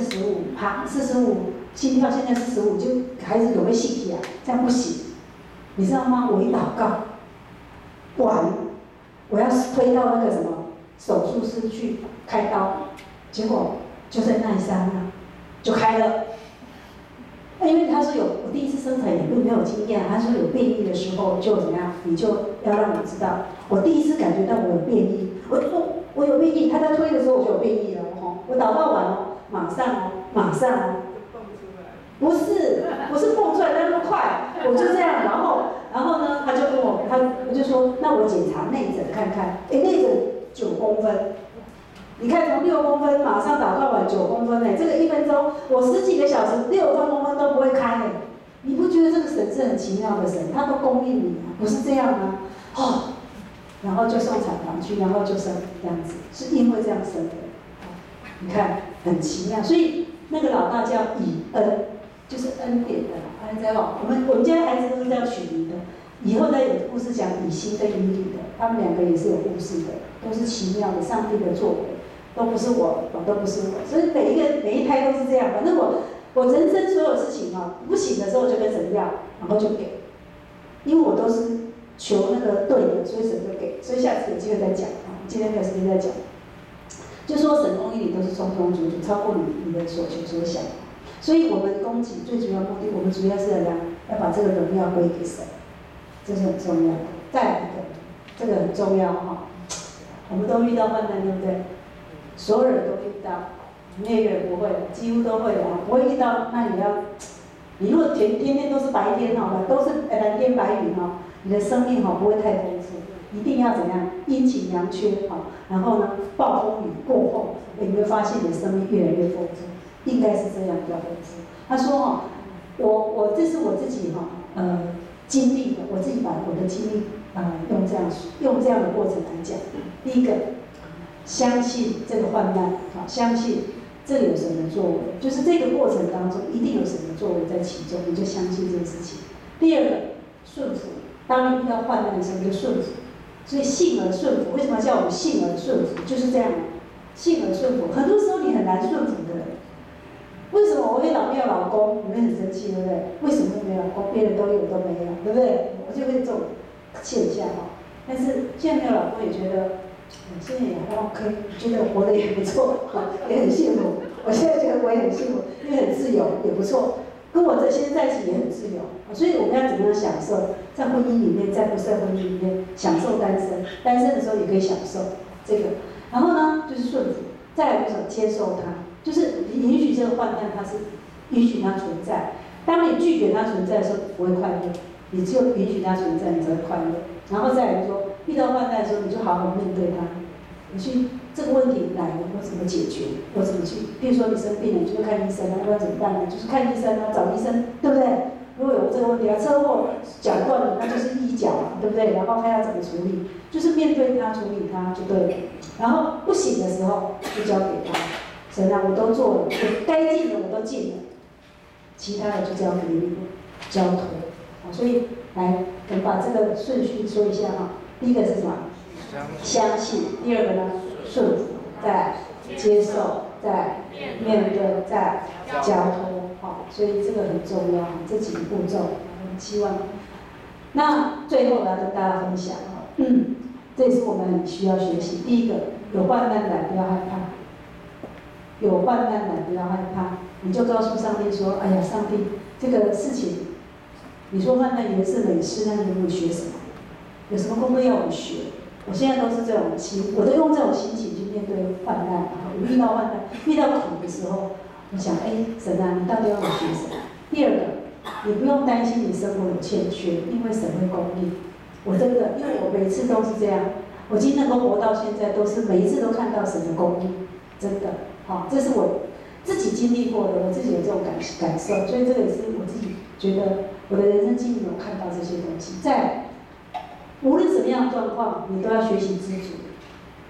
45，45心跳现在45，就孩子有没有吸起来？这样不行，你知道吗？我一祷告，完，我要推到那个什么手术室去开刀，结果就在那一刹那就开了。因为他说我第一次生产也并没有经验，他说有变异的时候就怎么样，你就要让我知道。我第一次感觉到我有变异，我说我有变异，他在推的时候我就有变异了哦。我祷告完哦，马上哦，不是蹦出来那么快，我就这样，然后呢，他就跟我就说，那我检查内诊看看，内诊9公分。你看，从6公分马上祷告完9公分这个1分钟，我10几个小时6公分都不会开你不觉得这个神是很奇妙的神？他都供应你不是这样吗？哦，然后就送产房去，然后就生这样子，是因为这样生的。你看很奇妙，所以那个老大叫以恩，就是恩典的老知道我们家孩子都是这样取名的。以后再有故事讲以心跟以理的，他们2个也是有故事的，都是奇妙的上帝的作为。都不是我，所以每一胎都是这样。反正我人生所有事情不行的时候就跟神要，然后就给，因为我都是求那个对的，所以神就给。所以下次有机会再讲今天没有时间再讲。就说神供应你都是充充足足，超过你的所求所想。所以我们供给最主要目的，我们主要是要把这个荣耀归给神，这是很重要的。再来一个，这个很重要我们都遇到患难，对不对？所有人都遇到，没有一个人不会，几乎都会不会遇到，那你如果天天都是白天都是蓝天白云你的生命不会太丰富，一定要怎样阴晴阳缺然后呢暴风雨过后，你会发现你的生命越来越丰富，应该是这样比较丰富。他说我这是我自己经历的，我自己把我的经历用这样的过程来讲。第一个。相信这个患难相信这里有神的作为，就是这个过程当中一定有神的作为在其中，你就相信这个事情。第二个，顺服，当你遇到患难的时候，你就顺服。所以信而顺服，为什么叫我们信而顺服？就是这样，信而顺服。很多时候你很难顺服的。为什么我会没有老公？你会很生气，对不对？为什么会没有老公？别人都有，都没有，对不对？我就会这种现象但是现在没有老公也觉得。现在也还 OK， 觉得活得也不错也很幸福。我现在觉得我也很幸福，因为很自由，也不错。跟我这些在一起也很自由，所以我们要怎么样享受在婚姻里面，在不是婚姻里面享受单身，单身的时候也可以享受这个。然后呢，就是顺服，再来就是接受它，就是允许这个患难，它是允许它存在。当你拒绝它存在的时候，不会快乐，你只有允许它存在，你才会快乐。然后再来说。遇到患难的时候，你就好好面对它。你去这个问题来了，我怎么解决？我怎么去？比如说你生病了，你就看医生不然怎么办呢？就是看医生找医生，对不对？如果有这个问题车祸脚断了，那就是医脚对不对？然后看要怎么处理，就是面对它，处理它就对了。然后不行的时候就交给他，神我都做了，我该尽的我都尽了，其他的就交给你，交托。所以来，我们把这个顺序说一下第一个是什么？相信。第二个呢？顺服。再接受，再面对，再交托。所以这个很重要，这几个步骤，我们希望。那最后我要跟大家分享这也是我们很需要学习。第一个，有患难来不要害怕，有患难来不要害怕，你就告诉上帝说：“哎呀，上帝，这个事情，你说患难原是美事，那你学什么？有什么功课要我学？”我现在都是这种心，我都用这种心情去面对患难。我遇到患难、遇到苦的时候，我想：神你到底要我学什么？第二个，你不用担心你生活有欠缺，因为神会供应。我真的，因为我每次都是这样，我今天能够活到现在，都是每一次都看到神的供应，真的。这是我自己经历过的，我自己有这种感受，所以这个也是我自己觉得我的人生经历有看到这些东西。无论什么样的状况，你都要学习知足。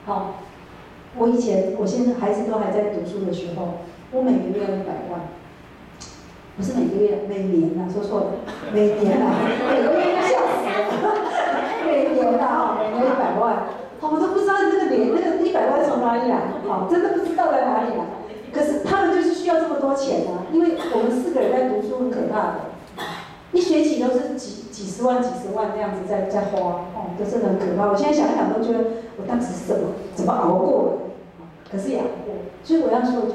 好，我现在孩子都还在读书的时候，我每个月要100万，不是每个月，每年啊，说错了，每年啊，每个月就笑死了，每年啊，每年100万，好，我都不知道那个100万从哪里来，好，真的不知道在哪里来。可是他们就是需要这么多钱啊，因为我们4个人在读书很可怕的，一学期都是几十万这样子在花，哦，都真的很可怕。我现在想一想都觉得我当时是怎么熬过的，可是也熬过。所以我要说的就是，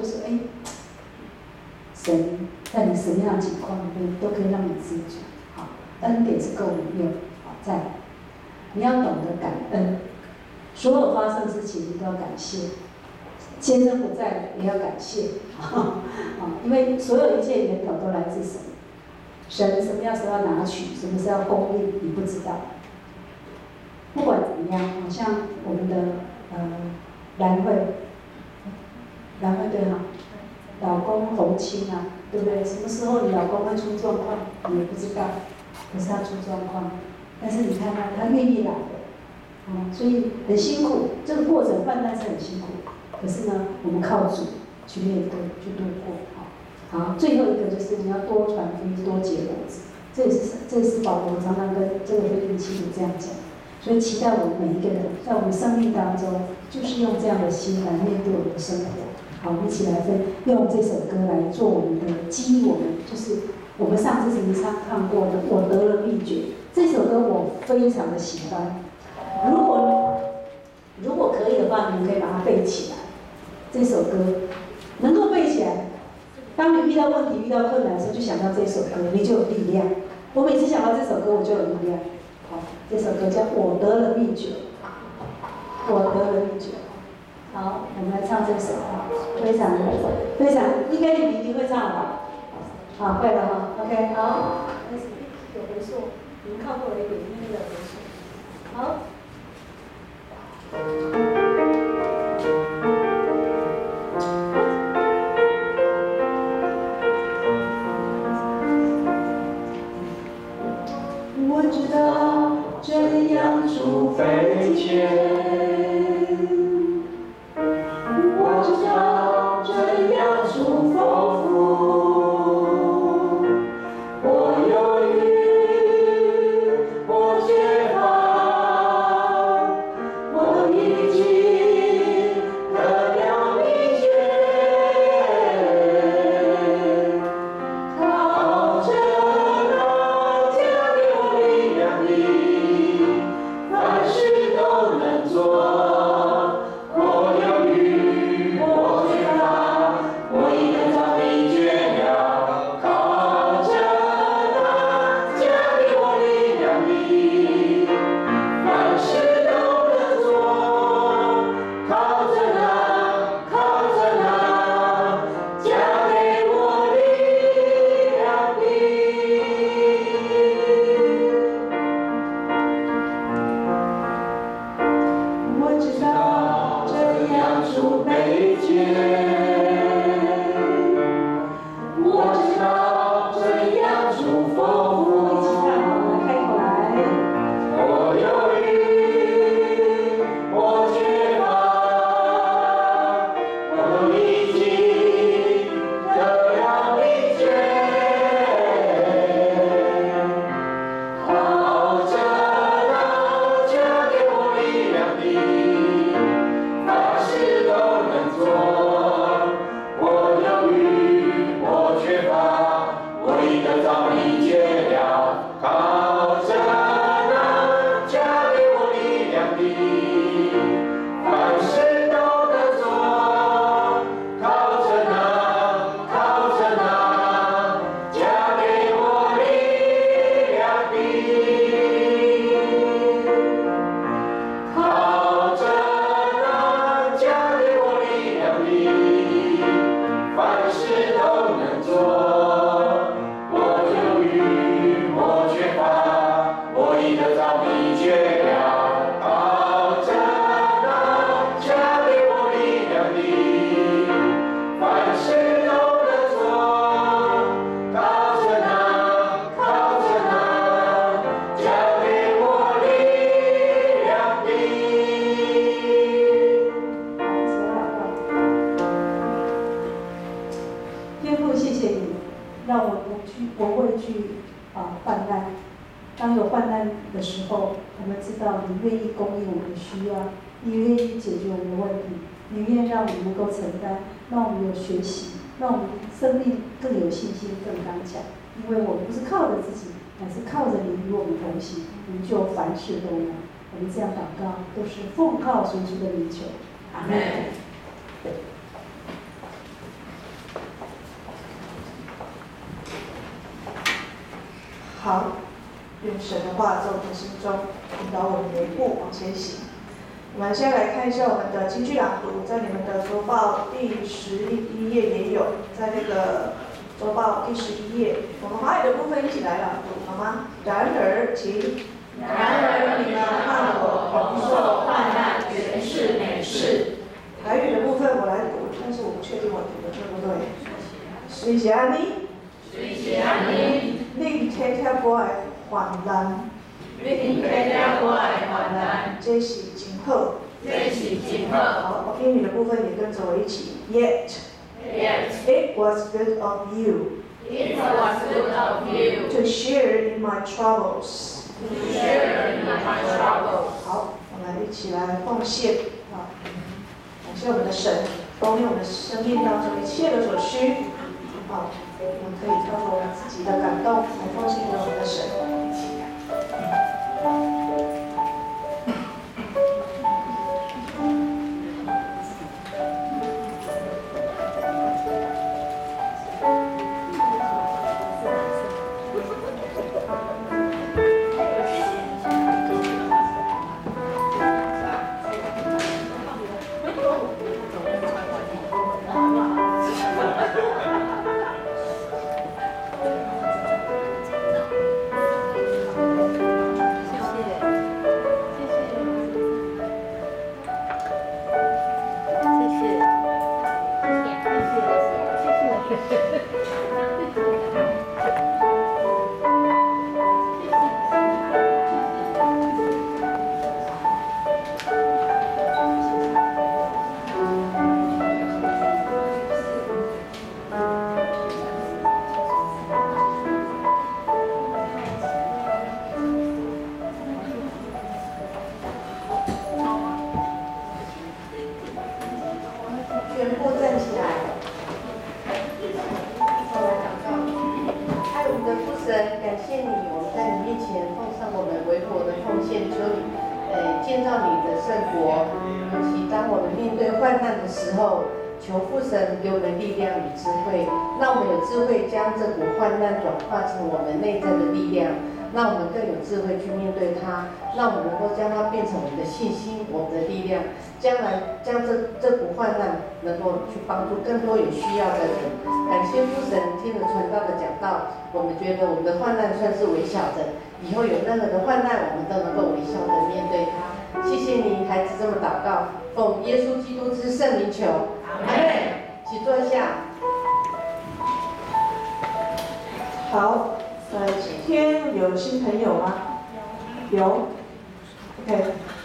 神在你什么样的情况里面都可以让你知足，好，恩典是够你用，好，在你要懂得感恩，所有发生的事情你都要感谢。先生不在也要感谢，因为所有一切源头都来自神。神什么样时候要拿取，什么时候要供应，你不知道。不管怎么样，好像我们的兰慧对哈，老公红青啊，对不对？什么时候你老公会出状况，你也不知道，可是他出状况，但是你看他愿意来的，所以很辛苦，这个过程患难是很辛苦。可是呢，我们靠主去面对，去度过。好，最后一个就是你要多传福音，多结果子。这也是保罗常常跟这个腓立比信徒这样讲。所以期待我们每一个人在我们生命当中，就是用这样的心来面对我们的生活。好，我们一起来用这首歌来做我们的激励我们，就是我们上次曾经唱过的《我得了秘诀》这首歌，我非常的喜欢。如果可以的话，你们可以把它背起来。这首歌能够背起来，当你遇到问题、遇到困难的时候，就想到这首歌，你就有力量。我每次想到这首歌，我就有力量。好，这首歌叫《我得了秘诀》，我得了秘诀。好，我们来唱这首，非常，应该你们一定会唱吧？好，会了哈。OK， 好，有回溯，你们靠过来一点，因为有回溯。好。 我知道这样除非天，我知道这样除丰富，我犹豫，我缺乏，我已经得了秘诀，靠着那加给我力量的，凡事都能做。我犹豫，我缺乏，我已得着秘诀了，靠着那加给我力量的，凡事都能做。靠着那加给我力量的。我知道这样储备钱，我知道这样储丰富。开口来，我犹豫，我缺乏，我已经得了秘诀，靠着那加给我力量的，凡事都能做。 知道你愿意供应我们的需要，你愿意解决我们的问题，你愿意让我们能够承担，让我们有学习，让我们生命更有信心、更刚强。因为我们不是靠着自己，乃是靠着你与我们同行，我们就凡事都能。我们这样祷告，都是奉靠主耶稣的名求。阿门。 好，愿神的话在我们心中引导我们每一步往前行。我们先来看一下我们的金句朗读，在你们的周报第11页也有，在那个周报第11页，我们华语的部分一起来朗读，好吗？然而，请。 然而你们看我同受患难，原是美事。 台语的部分我来读，但是我不确定我读的对不对。水是安尼， 水是安尼， 你体贴我的患难， 你体贴我的患难， 这是真好， 这是真好。 好，英语的部分也跟着我一起。Yet it was good of you It was good of you to share in my troubles. to share in my troubles. 好，我们一起来奉献啊！感谢我们的神，供应我们生命当中一切的所需。啊，我们可以靠着我们自己的感动来奉献给我们的神。 求父神给我们力量与智慧，让我们有智慧将这股患难转化成我们内在的力量，让我们更有智慧去面对它，让我们能够将它变成我们的信心、我们的力量，将来将这股患难能够去帮助更多有需要的人。感谢父神，听了传道的讲道，我们觉得我们的患难算是微小的，以后有任何的患难，我们都能够微笑的面对它。谢谢你，孩子这么祷告，奉耶稣基督之圣名求。阿门。请坐下。 好，今天有新朋友吗？有。OK，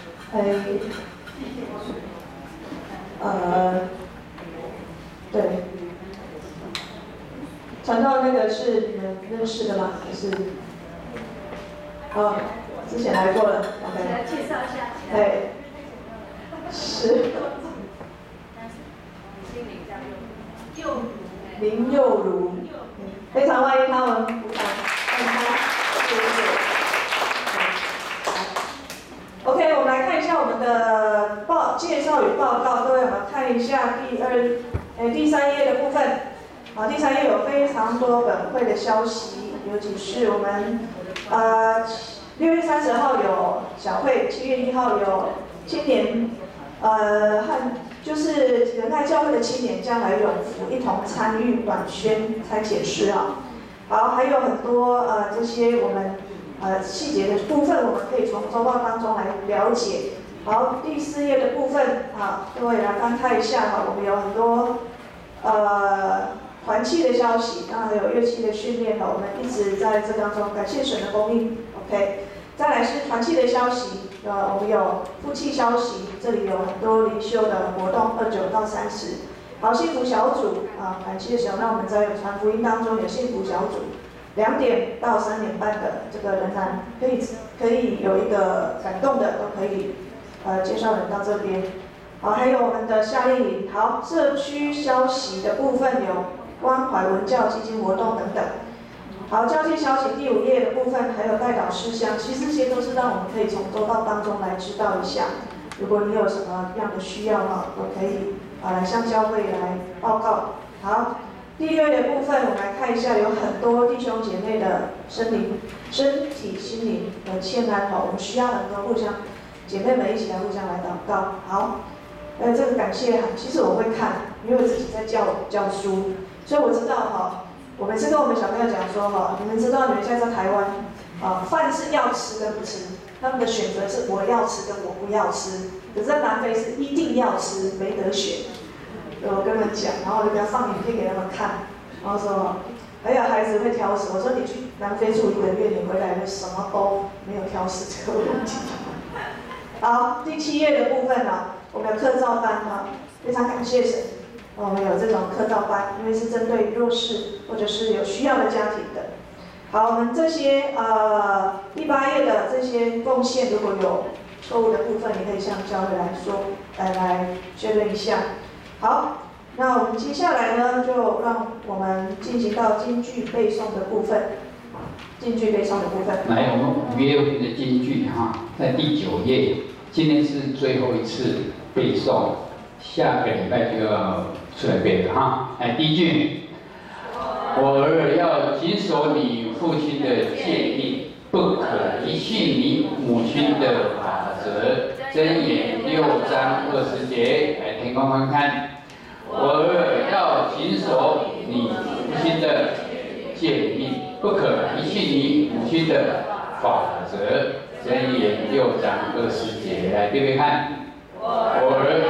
对。传道那个是你们认识的吗？还是？之前来过了。OK。 来介绍一下。 对。是。林佑如，非常欢迎他们，鼓掌，欢迎他，谢谢。OK， 我们来看一下我们的介绍与报告，各位我们看一下第3页的部分。第3页有非常多本会的消息，尤其是我们6月30号有小会，7月1号有青年就是仁爱教会的青年将来永福一同参与短宣参解释啊。好，还有很多这些我们细节的部分，我们可以从周报当中来了解。好，第4页的部分各位来翻开一下我们有很多团契的消息，当然还有乐器的训练我们一直在这当中感谢神的供应。OK， 再来是团契的消息。我们有夫妻消息，这里有很多灵修的活动，29到30。好，幸福小组感谢神，让我们在传福音当中有幸福小组。 2点到3点半的这个仍然可以有一个感动的都可以介绍人到这边。好，还有我们的夏令营。好，社区消息的部分有关怀文教基金活动等等。好，交际消息第5页的部分还有代祷事项，其实这些都是让我们可以从周报当中来知道一下。如果你有什么样的需要都可以来向教会来报告。好，第6页的部分我们来看一下，有很多弟兄姐妹的身体、心灵的欠安我们需要很多姐妹们一起来互相来祷告。好。这个感谢函，其实我会看，因为我自己在教书，所以我知道我每次跟我们小朋友讲说你们知道你们现在在台湾饭是要吃跟不吃，他们的选择是我要吃跟我不要吃，可是在南非是一定要吃，没得选。我跟他们讲，然后我就给他放影片给他们看，然后说还有孩子会挑食，我说你去南非住1个月，你回来就什么都没有挑食这个问题。好，第7页的部分我们有课照班非常感谢神，我们有这种课照班，因为是针对弱势或者是有需要的家庭的。好，我们这些第8页的这些贡献，如果有错误的部分，你可以向教会来说，来确认一下。好，那我们接下来呢，就让我们进行到金句背诵的部分。金句背诵的部分。 来，我们5月份的金句在第9页。今天是最后一次背诵，下个礼拜就要出来背了来，第1句，我儿要谨守你父亲的诫命，不可离弃你母亲的法则。箴言6章20节，来天空看看。我儿要谨守你父亲的诫命，不可离弃你母亲的法则。箴言6章20节，来对看。我儿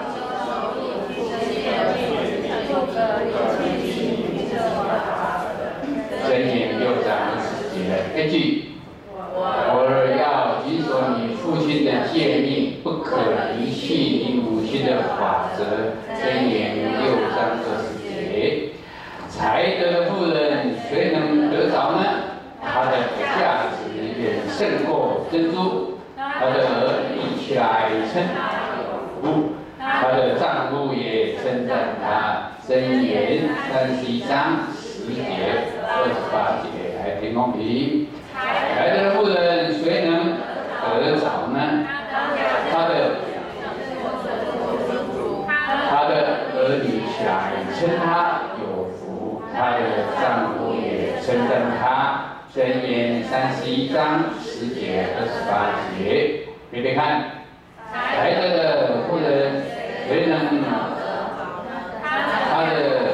箴言6章20节，来一句。我儿要谨守你父亲的诫命，不可离弃你母亲的法则。箴言6章20节。才德的妇人谁能得着呢？她的价值远胜过珍珠，她的儿立起来称福，她的丈夫也称赞她。箴言31章10节、28节，来听公平。才德的妇人谁能得着呢？她的儿女起来称她有福，她的丈夫也称赞她。箴言31章10节、28节，别看，才德的妇人谁能她的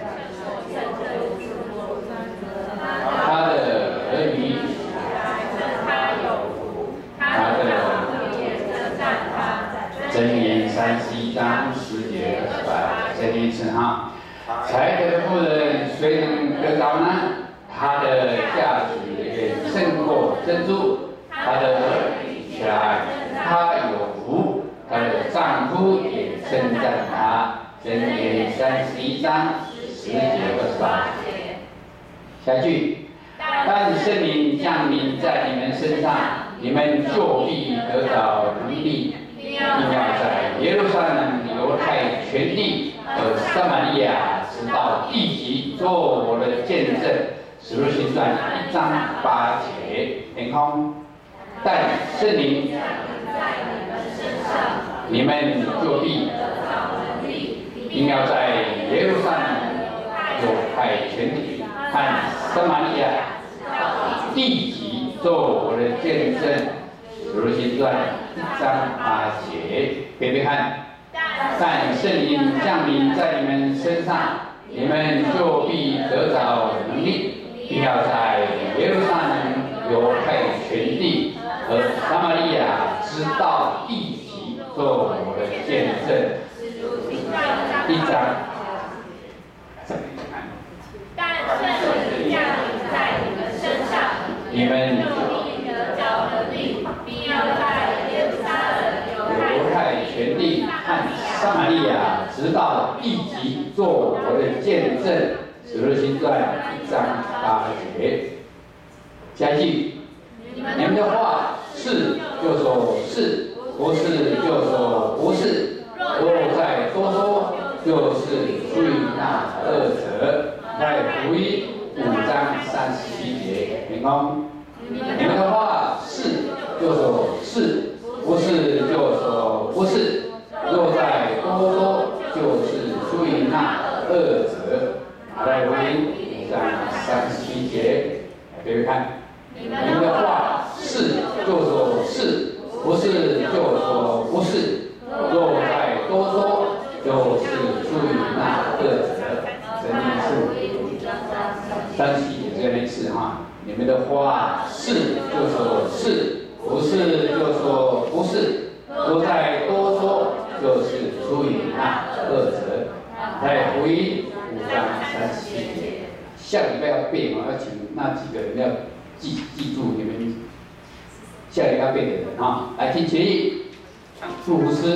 儿女，她的箴言31章10节、28，再念一次才德的妇人谁能得着呢？她的价值远胜过珍珠，她的儿女起来，她有福，她的丈夫也称赞她。箴言31章10节、28节。下句，但圣灵降临在你们身上，你们就必得到能力，并要在耶路撒冷、犹太全地和撒玛利亚直到地极做我的见证。使徒行传1章8节，天空。但圣灵你们就必并要在耶路撒冷、犹太全体和撒玛利亚地极做我的见证。使徒行传1章8节，别看。但圣灵降临在你们身上，你们就必得着能力。并要在耶路撒冷、犹太全地和撒玛利亚直到地极做我的见证。1章。 但圣灵降临在你们身上， 你们就必得着能力，并要在耶路撒冷、 犹太全地和撒玛利亚直到地极做我的见证。使使徒行传1章8节。下一句，你们的话是就说是，不是就说不是。若再多说，就是出于那恶者。在福音5章37节，明空。你们的话是就说是，不是就说不是。若再多说，就是出于那恶者。在福音5章37节，各位看，你们的话是就说是，不是就说不是。若再多说，就是出于那恶者。这里是37节这个意思哈。你们的话是就说是，不是就说不是。若再多说，就是出于那恶者。在福音5章37节，下礼拜要背嘛，要请那几个人要记住你们下礼拜要背的人哈，来听协议，祝福诗。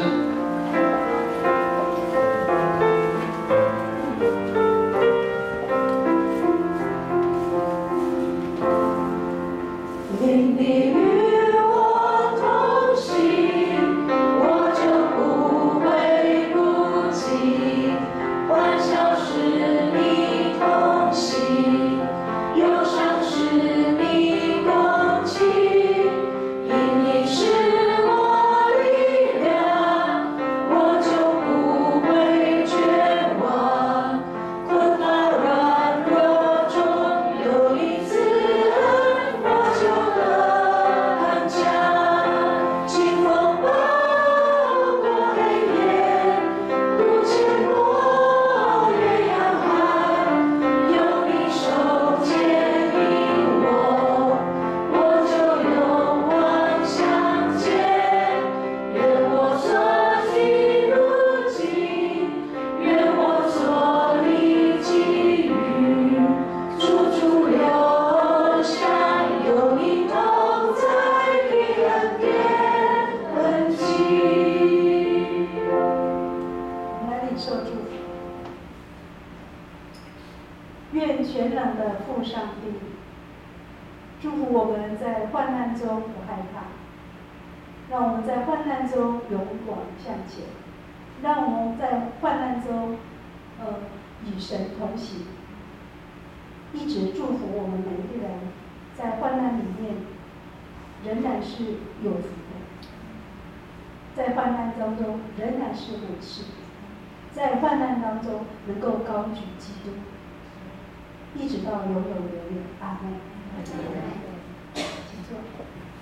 愿全能的父上帝祝福我们在患难中不害怕，让我们在患难中勇往向前，让我们在患难中与神同行，一直祝福我们每一个人在患难里面仍然是有福的，在患难当中仍然是武士，在患难当中能够高举基督，一直到永永远远。阿门。请坐。